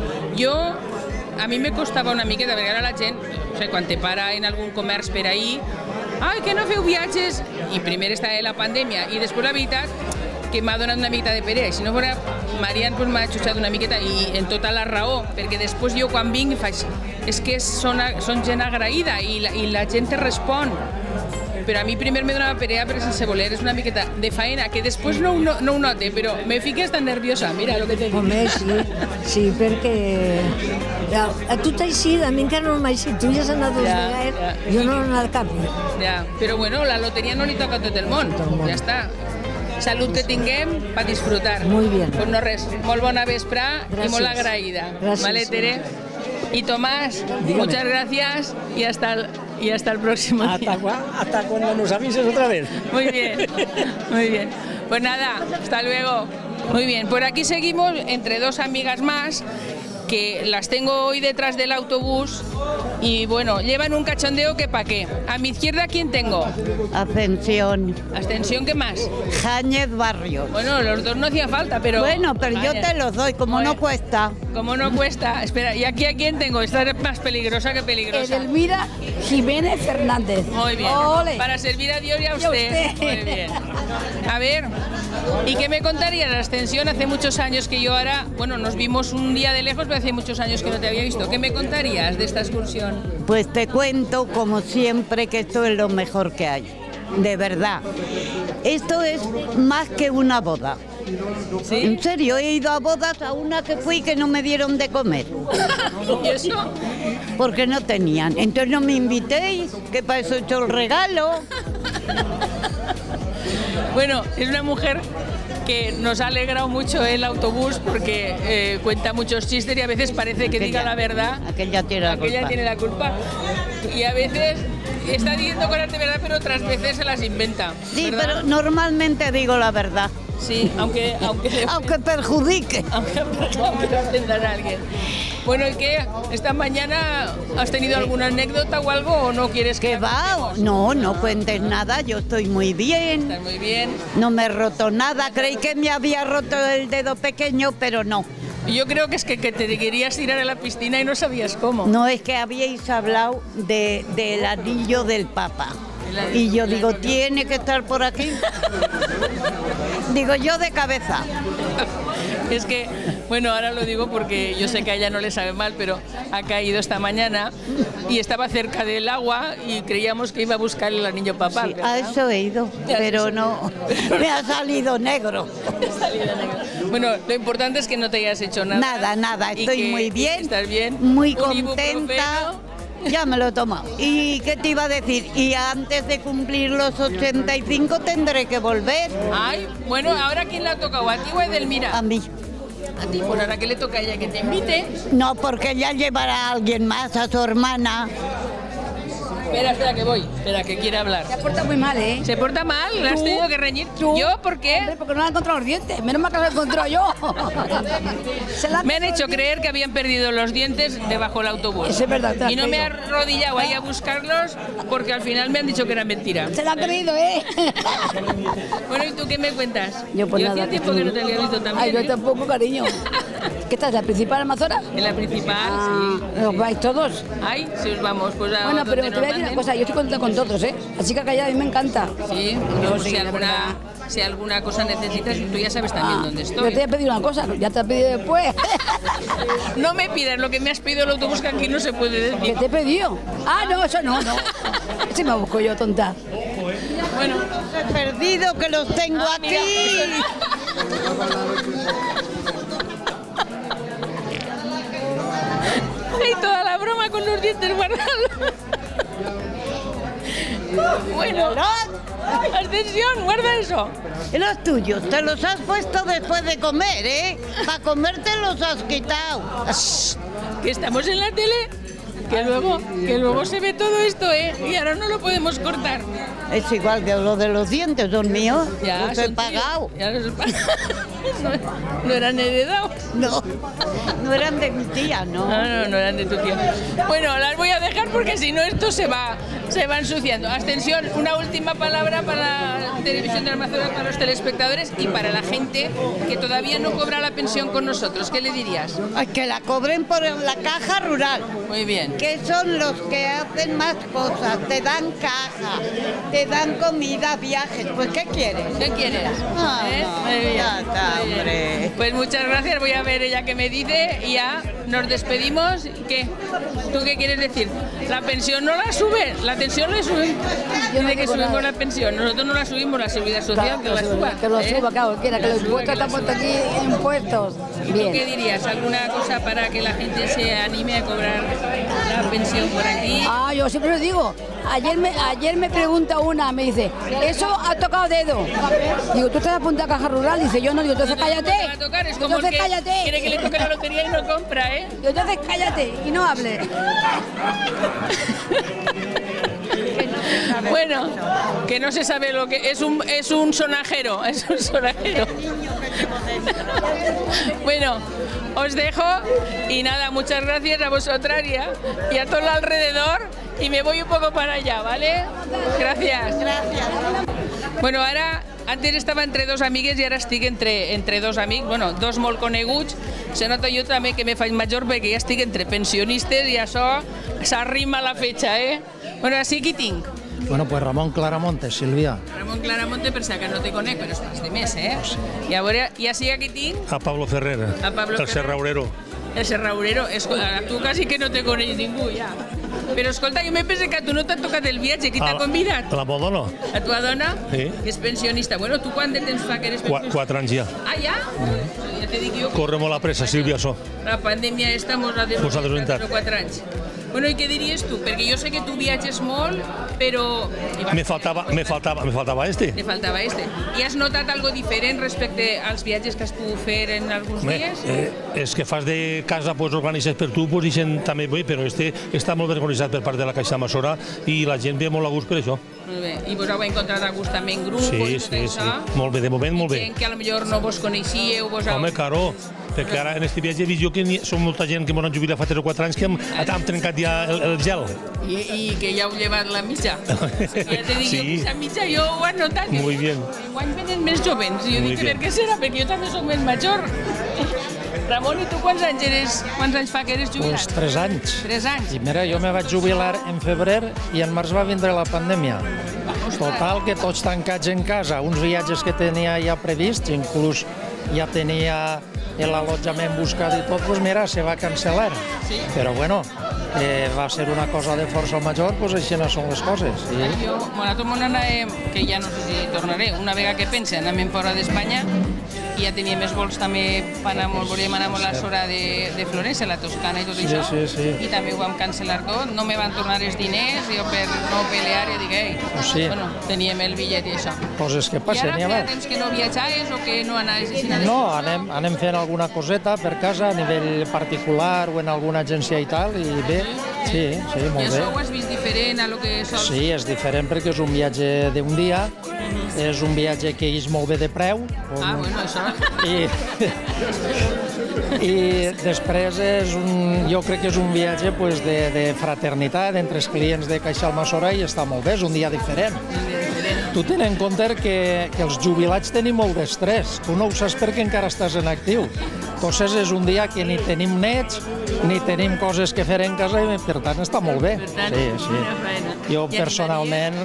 a mi me costava una miqueta, perquè ara la gent, no sé, quan te para en algun comerç per ahir, ai, que no feu viatges, i primer estava la pandèmia, i després la veritat que m'ha donat una miqueta de perea, i si no fora Marian m'ha xutxat una miqueta, i en tota la raó, perquè després jo quan vinc faig, és que són gent agraïda, i la gent te respon. Però a mi primer me donava perea, però sense voler, és una miqueta de faena, que després no ho note, però me fiques tan nerviosa, mira el que te dic. Home, sí, perquè a tu t'ha eixit, a mi encara no m'ha eixit, tu ja has anat dos vegades, jo no he anat cap. Ja, però bueno, la loteria no li toca a tot el món, ja està. Salut que tinguem per disfrutar. Muy bien. Pues no res, molt bona vesprà i molt agraïda. Vale, Tere? Y Tomás, muchas gracias y hasta el próximo día. Hasta cuando nos avises otra vez. Muy bien. Pues nada, hasta luego. Muy bien, por aquí seguimos entre dos amigas más que las tengo hoy detrás del autobús y bueno, llevan un cachondeo que pa' qué. A mi izquierda, ¿quién tengo? Ascensión. ¿Ascensión qué más? Jáñez Barrios. Bueno, los dos no hacía falta, pero... Bueno, pero yo te los doy, como no cuesta. Como no cuesta. Espera, ¿y aquí a quién tengo? Esta es más peligrosa que peligrosa. Edelmira Jiménez Fernández. Muy bien. Ole. Para servir a Dios y a usted. Muy bien. A ver, ¿y qué me contarías? La Ascensión, hace muchos años que yo ahora... Bueno, nos vimos un día de lejos, pero hace muchos años que no te había visto. ¿Qué me contarías de esta excursión? Pues te cuento, como siempre, que esto es lo mejor que hay. De verdad. Esto es más que una boda. ¿Sí? En serio, he ido a bodas, a una que fui que no me dieron de comer. ¿Y eso? Porque no tenían. Entonces no me invitéis, que para eso he hecho el regalo. Bueno, es una mujer que nos ha alegrado mucho el autobús porque cuenta muchos chistes y a veces parece que diga la verdad. Aquella tiene la culpa. Y a veces está diciendo cosas de verdad, pero otras veces se las inventa. Sí, ¿verdad? pero normalmente digo la verdad. Sí, aunque perjudique. Aunque ofenda a alguien. Bueno, ¿y qué? ¿Esta mañana has tenido alguna anécdota o algo o no quieres que va? No cuentes nada, yo estoy muy bien. Estás muy bien. No me he roto nada, creí que me había roto el dedo pequeño, pero no. Yo creo que es que te querías tirar a la piscina y no sabías cómo. No, es que habíais hablado del anillo del Papa. Y yo digo, ¿tiene que estar por aquí? Digo, yo de cabeza. Es que, bueno, ahora lo digo porque yo sé que a ella no le sabe mal, pero ha caído esta mañana y estaba cerca del agua y creíamos que iba a buscar el anillo papal. Sí, a eso he ido, pero no, me ha salido negro. Bueno, lo importante es que no te hayas hecho nada. Nada, estoy muy bien. ¿Estás bien? Muy contenta. Ya me lo he tomado. ¿Y qué te iba a decir? Y antes de cumplir los 85 tendré que volver. Ay, bueno, ¿ahora quién la ha tocado? ¿A ti o a Edelmira? A mí. ¿A ti? Pues ahora que le toca a ella que te invite. No, porque ella llevará a alguien más, a su hermana. Espera, que voy. Espera, que quiere hablar. Se porta muy mal, ¿eh? ¿Se porta mal? ¿Le has tenido que reñir? ¿Tú? ¿Yo? ¿Por qué? Hombre, porque no le han encontrado los dientes. Menos mal que los he encontrado yo. Me han hecho creer que habían perdido los dientes debajo del autobús. Eso es verdad. Y no me he arrodillado ahí a buscarlos porque al final me han dicho que era mentira. Se la han creído, ¿eh? Bueno, ¿y tú qué me cuentas? Yo pues nada. Hacía tiempo que no te había visto también. Ay, yo tampoco, cariño. ¿Qué estás, la principal Amazonas? En la principal, sí. ¿Os vais todos? Ay, si os vamos, pues a Bueno, pero donde te voy a decir una cosa, yo estoy contenta con todos, ¿eh? La chica callada a mí me encanta. Sí, Yo si, sí, la verdad. si alguna cosa necesitas, tú ya sabes también dónde Yo estoy. te he pedido una cosa, ya te he pedido después. No me pidas lo que me has pedido el autobús, que aquí no se puede decir. ¿Qué te he pedido? Ah, no, eso no. Ese me busco yo, tonta. Bueno, los he perdido, que los tengo aquí. Y toda la broma con los dientes guardados. Bueno, Ascensión, guarda eso. Y los tuyos, te los has puesto después de comer, ¿eh? Para comerte los has quitado. Que estamos en la tele, que luego se ve todo esto, ¿eh? Y ahora no lo podemos cortar. Es igual que lo de los dientes, son míos. Ya, los he pagado. Ya los he pagado. No eran heredados. No eran de mi tía, ¿no? No eran de tu tía. Bueno, las voy a dejar porque si no esto se va ensuciando. Ascensión, una última palabra para la televisión de Amazonas, para los telespectadores y para la gente que todavía no cobra la pensión con nosotros. ¿Qué le dirías? Ay, que la cobren por la caja rural. Muy bien. Que son los que hacen más cosas, te dan caja, te dan comida, viajes. Pues, ¿qué quieres? ¿Qué quieres? Ya está, hombre. Pues muchas gracias, voy a ver ella qué me dice y ya nos despedimos. ¿Qué? ¿Tú qué quieres decir? La pensión no la sube, la pensión le suben. Dice que subimos la pensión, nosotros no la subimos, la seguridad social, que la suba. Que lo suba, claro, que los impuestos están puestos aquí, impuestos. ¿Y tú qué dirías? ¿Alguna cosa para que la gente se anime a cobrar la pensión por aquí? Ah, yo siempre lo digo. Ayer me pregunta una, me dice, ¿eso ha tocado dedo? Digo, ¿tú estás apuntado a caja rural? Dice, yo no, digo, entonces cállate. Es como el que quiere que le toque la lotería y no compra, ¿eh? Digo, entonces cállate y no hables. Bueno, que no se sabe lo que es un sonajero, es un sonajero. Bueno, os dejo y nada, muchas gracias a vosotras y a todo el alrededor y me voy un poco para allá, ¿vale? Gracias. Bueno, ara antes estava entre dos amigues i ara estic entre dos amics, bueno, dos molt coneguts. Se nota jo també que me faig major perquè ja estic entre pensionistes i això s'arrima la fetxa, eh? Bueno, així qui tinc? Bueno, pues Ramón Claramonte, Silvia. Ramón Claramonte, per si que no te conec, però és de més, eh? I a veure, i així aquí tinc? A Pablo Ferrer, el serraurero. El serraurero, tu quasi que no te coneix ningú, ja. Però escolta, jo me penso que a tu no t'ha tocat el viatge, qui t'ha convidat? A la meva dona. A tua dona? Sí. Que és pensionista. Bueno, tu quant de temps fa que eres pensionista? 4 anys ja. Ah, ja? Ja te dic jo. Corre molt a pressa, Sílvia, això. La pandèmia esta mos ha desorientat 4 anys. Bueno, i què diries tu? Perquè jo sé que tu viatges molt, però... Me faltava este. Te faltava este. I has notat algo diferent respecte als viatges que has pogut fer en alguns dies? És que fas de casa, pues, organitzat per tu, pues, dicen també bé, però este està molt ben organitzat per part de la Caixa Amazonas i la gent ve molt a gust per això. Molt bé. I vos heu encontrat a gust també en grup? Sí. Molt bé, de moment molt bé. Gent que potser no vos coneixíeu, Home, claro, perquè ara en aquest viatge he vist jo que som molta gent que m'han jubilat fa 3 o 4 anys que hem trencat ja el gel. I que ja heu llevat la mitja. Ja te dic, jo, la mitja jo ho he notat. Muy bien. Enguany venen més jovens. Jo dic, per què serà? Perquè jo també soc més major. Ramon, i tu quants anys fa que eres jubilat? Pues 3 anys. 3 anys. I mira, jo me vaig jubilar en febrer i en març va vindre la pandèmia. Total, que tots tancats en casa, uns viatges que tenia ja prevists, inclús ja tenia l'allotjament buscat i tot, doncs mira, se va cancel·lar. Però bueno, va ser una cosa de força major, doncs així no són les coses. Jo, nosaltres m'ho anàvem, que ja no sé si tornaré, una vegada que pense, anàvem fora d'Espanya i ja teníem els vols també, volíem anar molt a l'hora de Florència, la Toscana i tot això, i també ho vam cancel·lar tot, no me van tornar els diners, jo per no pelear i dic, bueno, teníem el bitllet i això. Coses que passen, ja. I ara feia temps que no viatjaves o que no anaves així? No, anem fent alguna coseta per casa a nivell particular o en alguna agència i tal, i bé, sí, molt bé. I això ho has vist diferent diferent a lo que sols... Sí, és diferent perquè és un viatge d'un dia, és un viatge que és molt bé de preu. Ah, bueno, això... I després jo crec que és un viatge de fraternitat entre els clients de Caixa Almassora i està molt bé, és un dia diferent. Tu ten en compte que els jubilats tenim molt d'estrès, tu no ho saps perquè encara estàs en actiu. Entonces és un dia que ni tenim nets, ni tenim coses que fer en casa i per tant està molt bé. Sí. Jo personalment...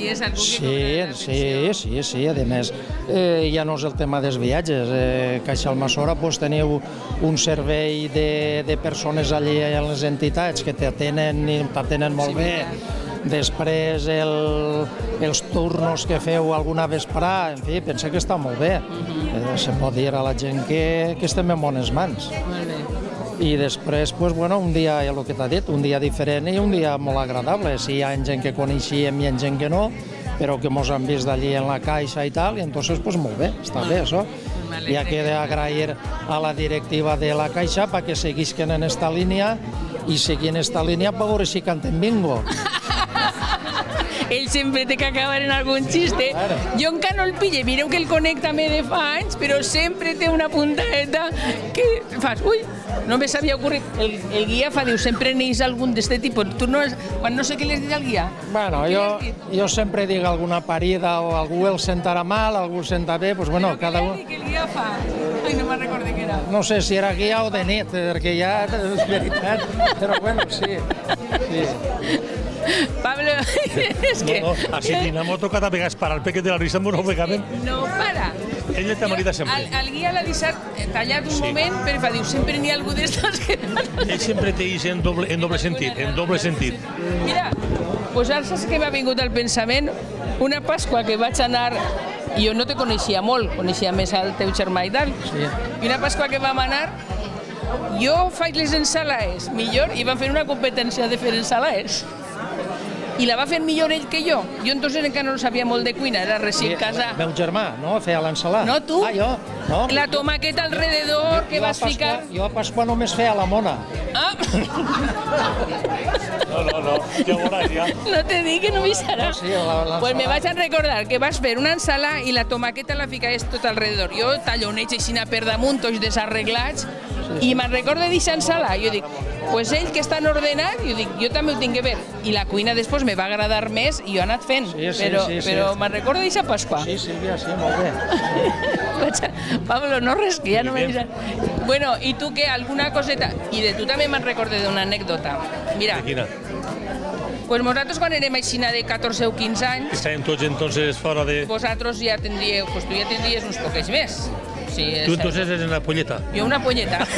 Sí, a més, ja no és el tema dels viatges. Caixa Almassora teniu un servei de persones allí a les entitats que t'atenen molt bé. Després els turnos que feu alguna vesprà, en fi, penso que està molt bé. Se pot dir a la gent que estem en bones mans. I després, un dia, el que t'ha dit, un dia diferent i un dia molt agradable. Si hi ha gent que coneixíem i hi ha gent que no, però que mos han vist d'allí en la caixa i tal, i entonces molt bé, està bé això. Hi ha que agrair a la directiva de la caixa perquè seguisquen en esta línia i seguint esta línia per veure si canten bingo. Ell sempre té que acabar en algun xiste. Jo encara no el pille, mireu que el conec també de fa anys, però sempre té una puntadeta que fas, ui, no me s'havia ocorrit. El guia diu, sempre n'és algun d'este tipus. Tu no, quan no sé què li has dit al guia? Bueno, jo sempre dic alguna parida o algú el sentarà mal, algú el senta bé, doncs bueno, cada un... Què el guia fa? Ai, no me'n recordo què era. No sé si era guia o de nit, perquè ja és veritat, però bueno, sí. Pablo, és que... No, així Dinamo toca de vegades parar el pequet de la risa amb un obligament. No para. Ell té marida sempre. El guia l'ha deixat tallat un moment, però diu, sempre n'hi ha algú d'estos que... Ell sempre té en doble sentit, Mira, doncs ara saps que m'ha vingut al pensament una Pasqua que vaig anar... Jo no te coneixia molt, coneixia més el teu germà i tal. I una Pasqua que vam anar, jo faig les ensalades millor i vam fer una competència de fer ensalades. I la va fer millor ell que jo. Jo entonces encara no sabia molt de cuina, era recient casat. El meu germà, no? Feia l'ensalada. No, tu. Ah, jo? No. La tomaqueta alrededor que vas ficar... Jo a Pasqua només feia la mona. Ah! No, ja veuràs, ja. No te dic que no m'hi serà. Pues me vaig a recordar que vas fer una ensalada i la tomaqueta la ficaves tot alrededor. Jo talloneig així per damunt, tots desarreglats, i me'n recordo d'aquesta ensalada. Jo dic, pues ell que està ordenat, jo també ho tinc que ver. I la cuina després me va agradar més i jo he anat fent, però me'n recordo d'aquesta Pasqua. Sí, Sílvia, sí, molt bé. Pablo, no res, que ja no m'he deixat. Bueno, i tu què, alguna coseta? I de tu també me'n recordo d'una anècdota. Mira, pues nosaltres quan érem aixina de 14 o 15 anys... Estàvem tots entonces fora de... Vosaltres ja tindríeu, pues tu ja tindries uns poquets més. Tu entonces eres una polleta. Jo una polleta.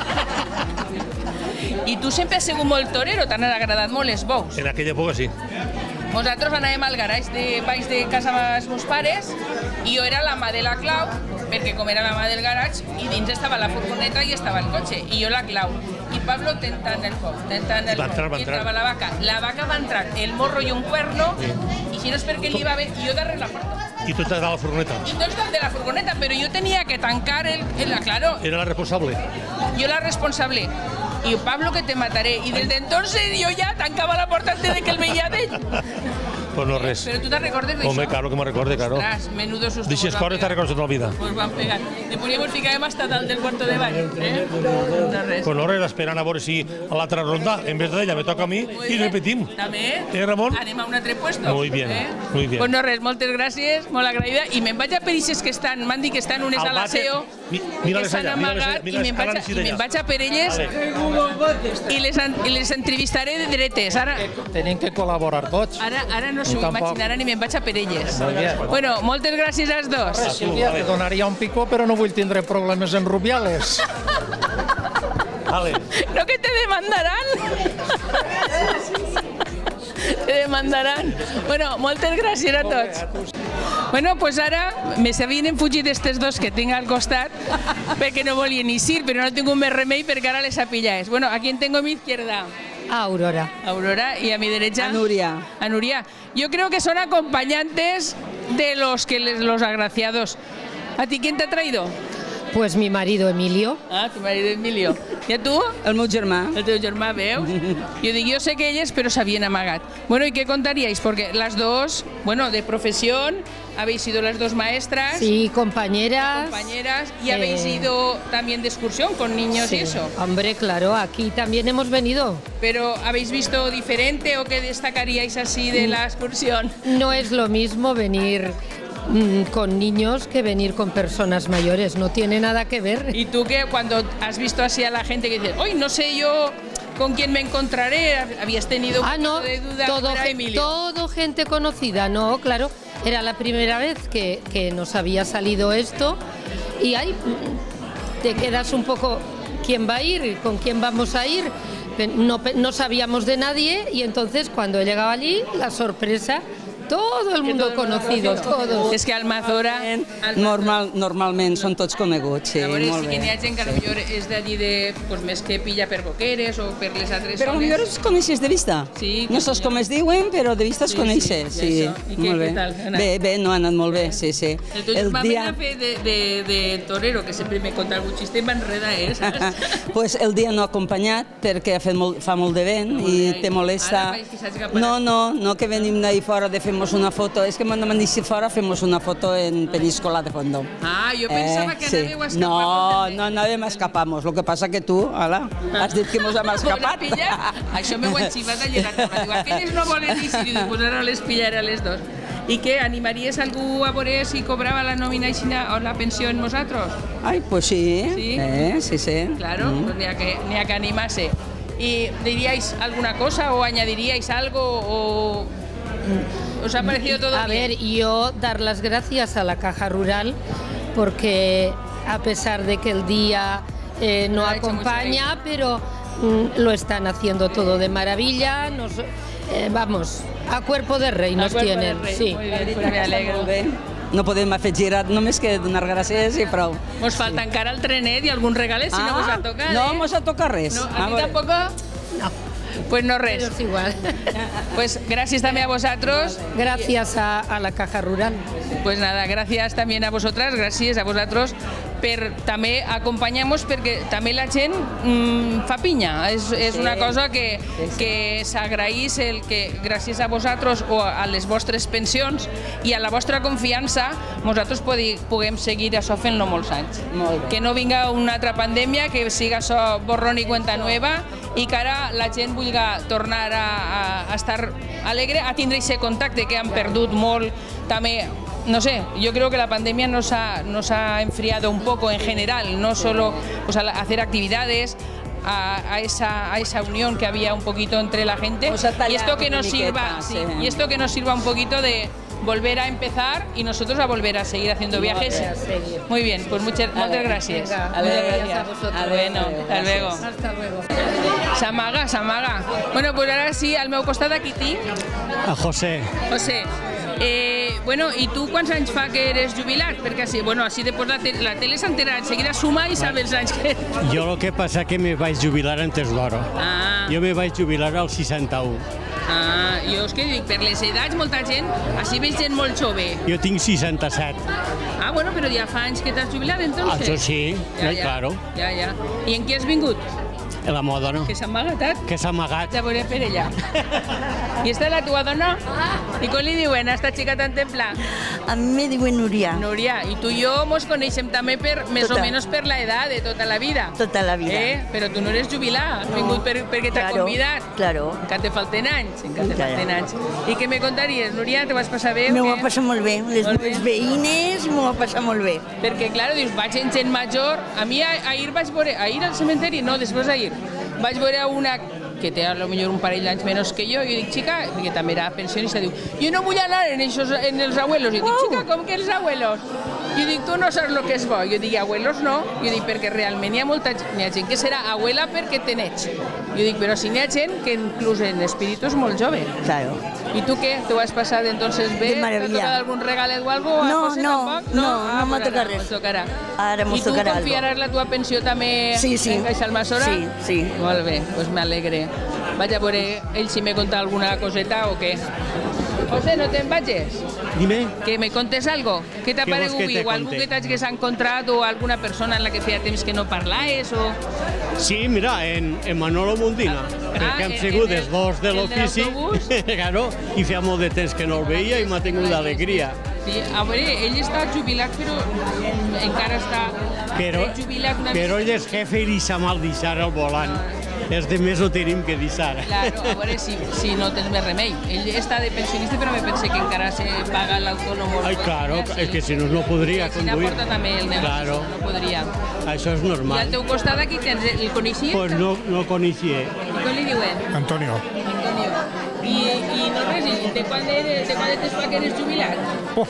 I tu sempre has sigut molt torero, t'han agradat molt els bous. En aquella època sí. Nosaltres anàvem al garatge de baix de casa dels meus pares i jo era la mà de la clau, perquè com era la mà del garatge, i dins estava la furgoneta i estava el cotxe, i jo la clau. I Pablo tentant el foc, i entrava la vaca. La vaca va entrar el morro i un cuerno, i si no és perquè li va bé, i jo darrere la porta. I tu estàs de la furgoneta. I tu estàs de la furgoneta, però jo tenia que tancar claro. Era la responsable. Jo la responsable. I Pablo, que te mataré. I des d'entonces jo ja tancava la porta antes de que el veia d'ell. Pues no res. Però tu te recordes d'això? Home, claro que me recorde, claro. Ostras, menudo susto. D'eixes coses te recordes tota la vida. Pues van pegar. Després ens ficàvem hasta dalt del cuarto de bany. No res. Pues no res, esperant a veure si a l'altra ronda, en vez d'ella, me toca a mi i repetim. També. Ramon? Anem a un altre puesto. Muy bien, muy bien. Pues no res, moltes gràcies, molt agraïda. I me'n vaig a per eixes que estan, m'han dit que estan unes a l'aseo, que s'han amagat, i me'n vaig a per elles i les entrevistaré de dretes. Tenim que col·laborar tots. Ara no s'ho imaginaran i me'n vaig a per elles. Bueno, moltes gràcies als dos. Sílvia, te donaria un picó, però no vull tindre problemes en Rubiales. No, que te demandaran. Te demandaran. Bueno, moltes gràcies a tots. Bueno, pues ara me s'havien fugit estes dos que tinc al costat perquè no volien eixir, però no tinc més remei perquè ara les apilláis. Bueno, ¿a quién tengo a mi izquierda? A Aurora. Aurora, y a mi derecha... A Nuria. A Nuria. Yo creo que son acompañantes de los agraciados. ¿A ti quién te ha traído? Pues mi marido Emilio. Ah, tu marido Emilio. I a tu? El meu germà. El teu germà, veus? Jo sé que elles, pero se habían amagat. Bueno, ¿y qué contaríais? Porque las dos, bueno, de profesión, habéis sido las dos maestras. Sí, compañeras. Y habéis ido también de excursión con niños sí. y eso. Hombre, claro, aquí también hemos venido. Pero ¿habéis visto diferente o qué destacaríais así de la excursión? No es lo mismo venir con niños que venir con personas mayores, no tiene nada que ver. ¿Y tú qué, cuando has visto así a la gente que dice, hoy no sé yo con quién me encontraré, habías tenido un poco de duda? Todo gente conocida, no, claro, era la primera vez que nos había salido esto y ahí te quedas un poco, ¿quién va a ir? ¿Con quién vamos a ir? No sabíamos de nadie y entonces cuando he llegado allí, la sorpresa. Todo el mundo conocido, todos. És que Almazora... Normalment són tots coneguts, sí, molt bé. molt bé. Sí que n'hi ha gent que potser és d'allí més que pilla per Boqueres o per les altres zones. Però potser els coneixes de vista. No saps com es diuen, però de vista els coneixes. I què tal? Bé, no, ha anat molt bé, sí. El teu germà ve a fer de torero, que sempre me conta algun xiste i m'enreda, saps? Pues el dia no ha acompanyat perquè fa molt de vent i te molesta. No, que venim d'ahí fora de fer una foto, es que cuando me dice fuera hacemos una foto en Peníscola de Fondo. Ah, yo pensaba que anàveu a escapar. No anàvem a escapar-nos, el que passa que tu, has dit que ens hem escapat. Això m'ho han xivat allà a la taula. Diu, aquelles no volen dir, i dic, pues ara les pillaré a les dos. I què, animaries algú a veure si cobrava la nòmina o la pensió en vosaltres? Ai, pues sí. Sí. Claro, pues n'hi ha que animar-se. ¿Y diríais alguna cosa o añadiríais algo o...? ¿Os ha parecido todo bien? A ver, yo dar las gracias a la Caja Rural porque a pesar de que el día no acompaña, pero lo están haciendo todo de maravilla. Vamos, a cuerpo de rey nos tienen. Sí. Muy bien, pues me alegro. No podem afegir només que donar gràcies i prou. Mos falta encara el trenet i algun regalet, si no mos ha tocat. No mos ha tocat res. ¿A ti tampoco? No. Pues no res. Pero es igual. Pues gracias también a vosotros. Gracias a la Caja Rural. Pues nada, gracias también a vosotras, gracias a vosotros per també acompanyar-nos perquè també la gent fa pinya. És una cosa que s'agraeix el que gràcies a vosaltres o a les vostres pensions i a la vostra confiança nosaltres puguem seguir això fent-lo molts anys. Que no vinga una altra pandèmia, que siga això borrón i cuenta nueva i que ara la gent vulgui tornar a estar alegre, a tindre aquest contacte que han perdut molt també. No sé, yo creo que la pandemia nos ha enfriado un poco en general, no solo pues, a hacer actividades, a esa unión que había un poquito entre la gente, y esto que nos sirva un poquito de volver a empezar y nosotros a volver a seguir haciendo viajes. Muy bien, pues muchas gracias. Gracias a vosotros. Bueno, hasta luego. Hasta luego. S'amaga. Bueno, pues ahora sí, al meu costat aquí tinc a José. Bueno, i tu quants anys fa que eres jubilat? Perquè així després la tele s'entera, enseguida suma i sap els anys que... Jo el que passa que me vaig jubilar antes d'hora. Jo me vaig jubilar al 61. Jo és que dic, per les edats, molta gent, així veig gent molt jove. Jo tinc 67. Bueno, però ja fa anys que t'has jubilat, entonces? Això sí, claro. Ja. I en què has vingut? En la meva dona. Que s'ha amagat? Que s'ha amagat. Ja veuré per ella. I esta és la teva dona? I com li diuen a esta xica tan templa? A mi me diuen Núria. Núria, i tu i jo mos coneixem també més o menys per la edat de tota la vida. Tota la vida. Però tu no eres jubilat, has vingut perquè t'ha convidat. Claro. Que te falten anys, I què me contaries, Núria? Te vas passar bé? M'ho va passar molt bé. Les meves veïnes m'ho va passar molt bé. Perquè, clar, dius, vaig en gent major. A mi ahir vaig veure, ahir al cementeri, no, després ahir, vaig veure una que té a lo millor un parell d'anys menys que jo, i dic, xica, que també era pensionista, diu, jo no vull anar en els abuelos. I dic, xica, com que els abuelos? Jo dic, tu no saps el que és bo. Jo dic, abuelos no. Jo dic, perquè realment hi ha gent que serà abuela perquè té nets. Jo dic, però si n'hi ha gent que inclús en espíritu és molt jove. Claro. I tu què? T'ho has passat entonces bé? De maravilla. ¿T'ha tocat algun regalet o algo? No m'ha tocat res. Ara mos tocarà algo. I tu confiaràs la teva pensió també en Caixa Almazora? Sí. Molt bé, doncs m'alegre. Vaig a veure ell si me conta alguna coseta o què. José, no te'n vagis? Dime. Que me contes algo. Què t'ha paregut avui? O algú que t'hagis encontrat o alguna persona en la que feia temps que no parlaves o... Sí, mira, en Manolo Mundina, perquè hem sigut els dos de l'ofici, claro, i feia molt de temps que no el veia i m'ha tingut d'alegria. Sí, a veure, ell està jubilat, però encara està jubilat una mica. Però ell és jefe i deixa mal deixar el volant. Els de més ho tenim que deixar. Claro, a veure si no tens més remei. Ell està de pensionista, però me pense que encara se paga l'autònomo. Ai, claro, és que si no, no podria conduir. Si no porta també el negoci, no podria. Això és normal. I al teu costat aquí tens, el coneixies? Pues no coneixia. Com li diuen? Antonio. Antonio. I no res, de quan temps fa que eres jubilat?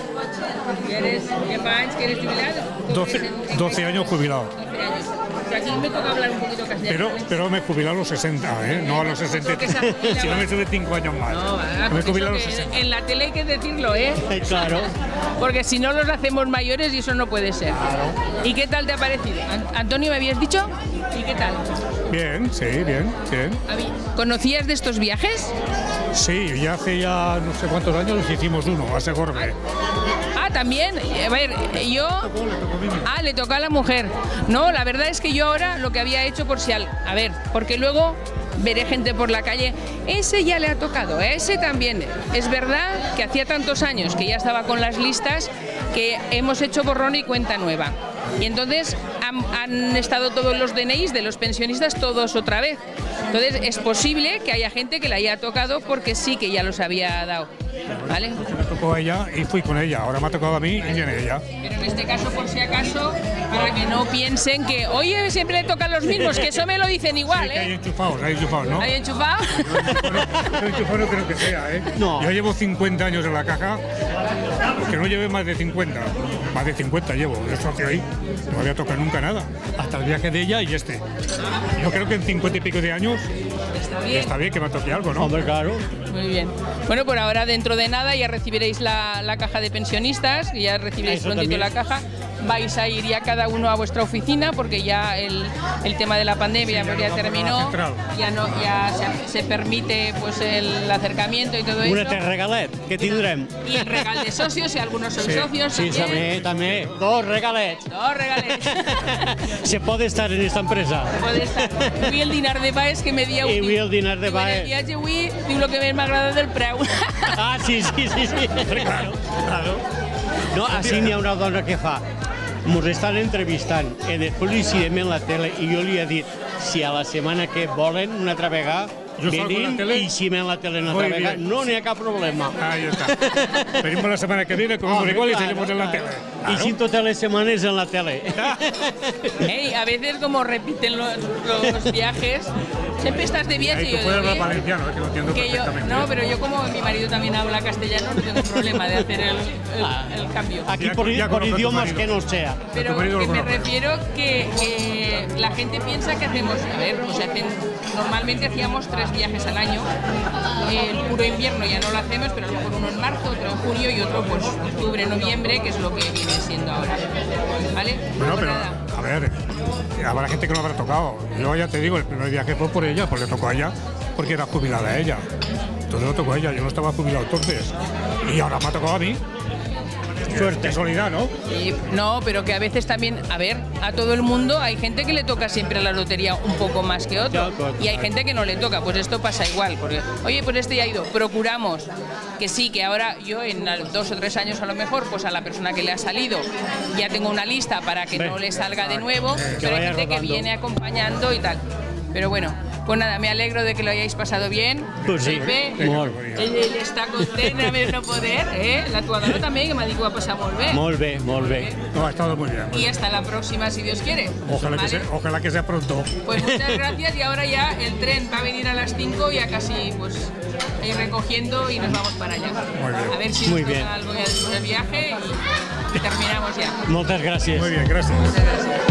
¿Qué fa anys que eres jubilat? 12 años jubilado. 12 años. O sea, aquí me toca hablar un poquito castellano. Pero me jubilé a los 60, ¿eh? No a los 60. Si no me sube 5 años más. No, me jubilé a los 60. En la tele hay que decirlo, ¿eh? Claro. Porque si no los hacemos mayores y eso no puede ser. Claro. ¿Y qué tal te ha parecido? Antonio, ¿me habías dicho? ¿Y qué tal? Bien, sí, bien. ¿Conocías de estos viajes? Sí, ya hace no sé cuántos años nos hicimos uno, a Segorbe. Ah, también. A ver, yo... Ah, le tocó a la mujer. No, la verdad es que yo ahora lo que había hecho por si... A ver, porque luego veré gente por la calle. Ese ya le ha tocado, a ese también. Es verdad que hacía tantos años que ya estaba con las listas que hemos hecho borrón y cuenta nueva. Y entonces han estado todos los DNIs de los pensionistas todos otra vez. Entonces es posible que haya gente que le haya tocado porque sí que ya los había dado. ¿Vale? Me tocó a ella y fui con ella. Ahora me ha tocado a mí y viene ella. Pero en este caso, por si acaso, para que no piensen que, oye, siempre le tocan los mismos, que eso me lo dicen igual, sí, que hay enchufados, ¿no? ¿Hay enchufados? Yo enchufado no creo que sea, ¿eh? No. Yo llevo 50 años en la caja, que no lleve más de 50. Más de 50 llevo, eso hace ahí. No había tocado nunca nada. Hasta el viaje de ella y este. Yo creo que en 50 y pico de años está bien que me toque algo, ¿no? Hombre, claro. Muy bien. Bueno, por ahora dentro de nada ya recibiréis la caja de pensionistas, ya recibiréis prontito la caja. Vais a ir ya cada uno a vuestra oficina porque ya el tema de la pandemia ya terminó, ya se permite pues el acercamiento y todo eso. Un regalet, que tindrem. Y el regal de socios, si algunos son socios. Sí, también. Dos regalets. Se puede estar en esta empresa. Puede estar. Avui el dinar de pa és que me dia I avui el dinar de pa és... El viatge avui diu el que més m'agrada del preu. Ah, sí. Claro. No, així n'hi ha una dona que fa. Ens estan entrevistant i després li cirem en la tele i jo li he dit si a la setmana que volen una altra vegada venim y si me en la tele una otra vez, no ni cap problema. Ahí está. Venimos la semana que viene, comemos igual y salimos en la tele. Y si todas las semanas en la tele. Hey, a veces como repiten los viajes, siempre estás de viaje. Tú puedes hablar valenciano, que lo entiendo perfectamente. No, pero yo como mi marido también habla castellano, no tengo problema de hacer el cambio. Aquí por idiomas que no sea. Pero que me refiero que la gente piensa que hacemos, a ver, o sea, normalmente hacíamos 3 viajes al año. El puro invierno ya no lo hacemos, pero a lo mejor uno en marzo, otro en junio y otro pues octubre, noviembre, que es lo que viene siendo ahora. ¿Vale? Bueno, pero a ver, habrá gente que no habrá tocado. Yo ya te digo, el primer viaje fue por ella, pues le tocó a ella, porque era jubilada ella. Entonces lo tocó a ella, yo no estaba jubilado entonces. Y ahora me ha tocado a mí. Suerte, casualidad, ¿no? Sí, no, pero que a veces también, a ver, a todo el mundo hay gente que le toca siempre la lotería un poco más que otro y hay gente que no le toca, pues esto pasa igual, porque, oye, pues este ya ha ido, procuramos que sí, que ahora yo en 2 o 3 años a lo mejor, pues a la persona que le ha salido ya tengo una lista para que no le salga de nuevo, pero hay gente que viene acompañando y tal, pero bueno. Pues nada, me alegro de que lo hayáis pasado bien. Pues sí, molt. Ell està content a més no poder, La tua dona també, que m'ha dit que ho va passar molt bé. Molt bé, molt bé. No, ha estado muy bien. Y hasta la próxima, si Dios quiere. Ojalá que sea pronto. Pues muchas gracias y ahora ya el tren va a venir a las 5, ya casi pues ir recogiendo y nos vamos para allá. Muy bien. A ver si nos toca algo ya después del viaje y terminamos ya. Moltes gràcies. Muy bien, gracias. Muchas gracias.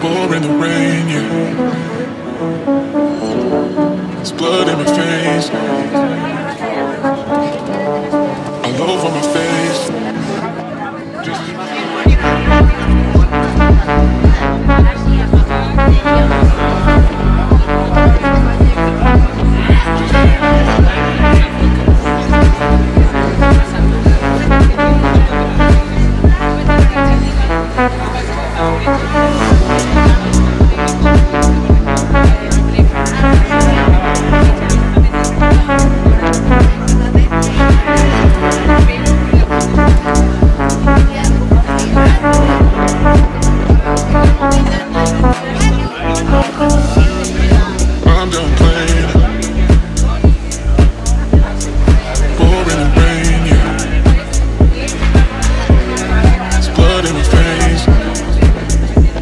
pouring the rain, yeah. There's blood in my face, all over my face. I'm done playing, pouring the rain, yeah. There's blood in my face,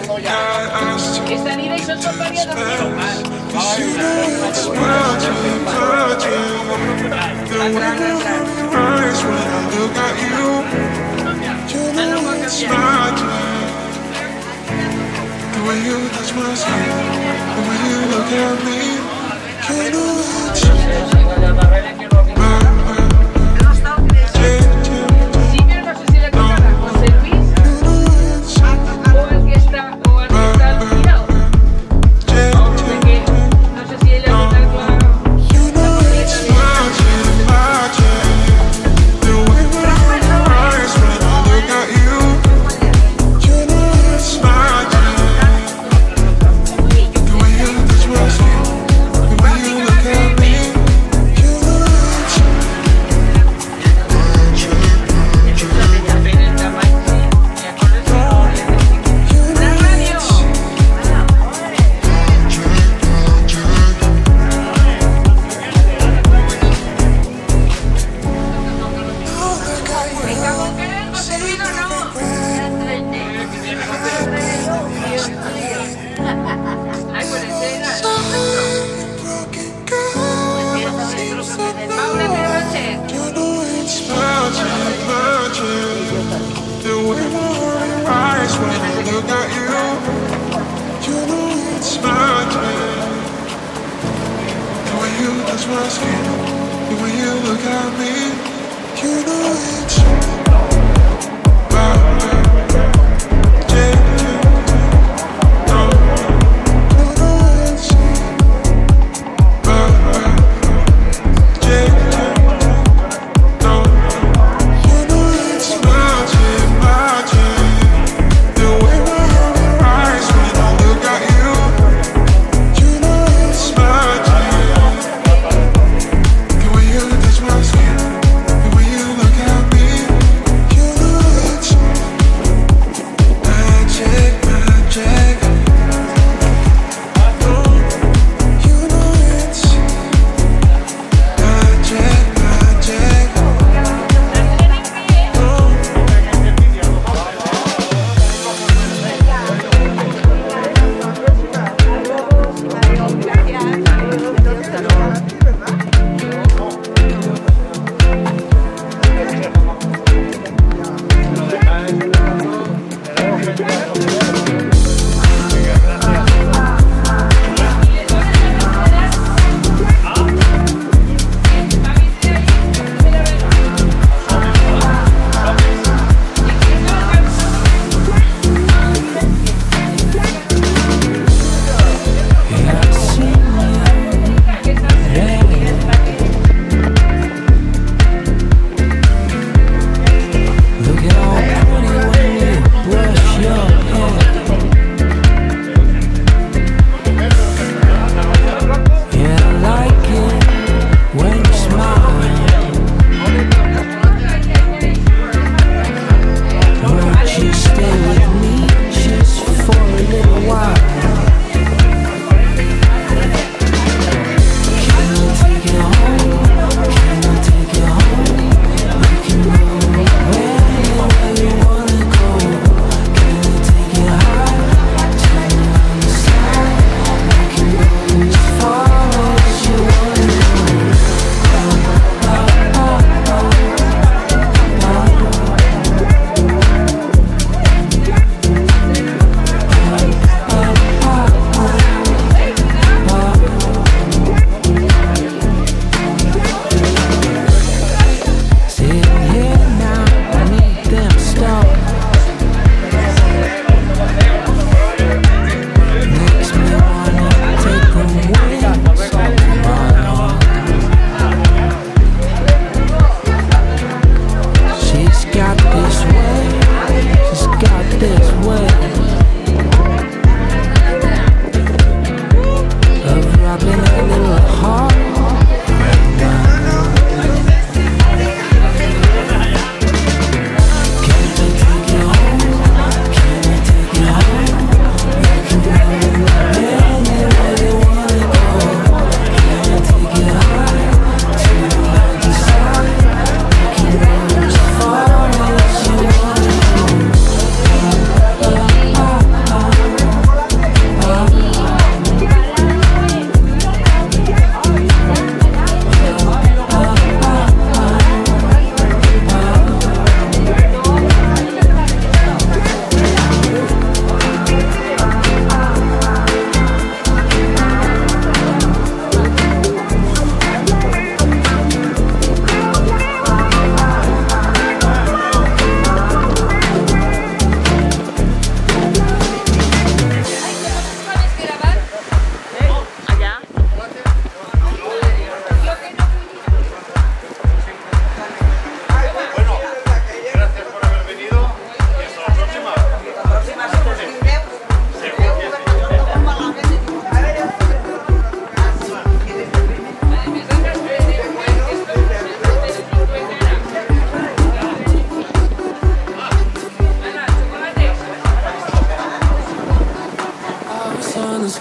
Están ida y son variados.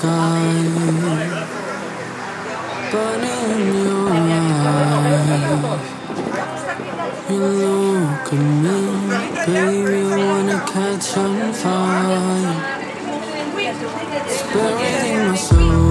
sky, but in your eyes, you look at me, baby, I wanna catch on fire. It's buried in my soul.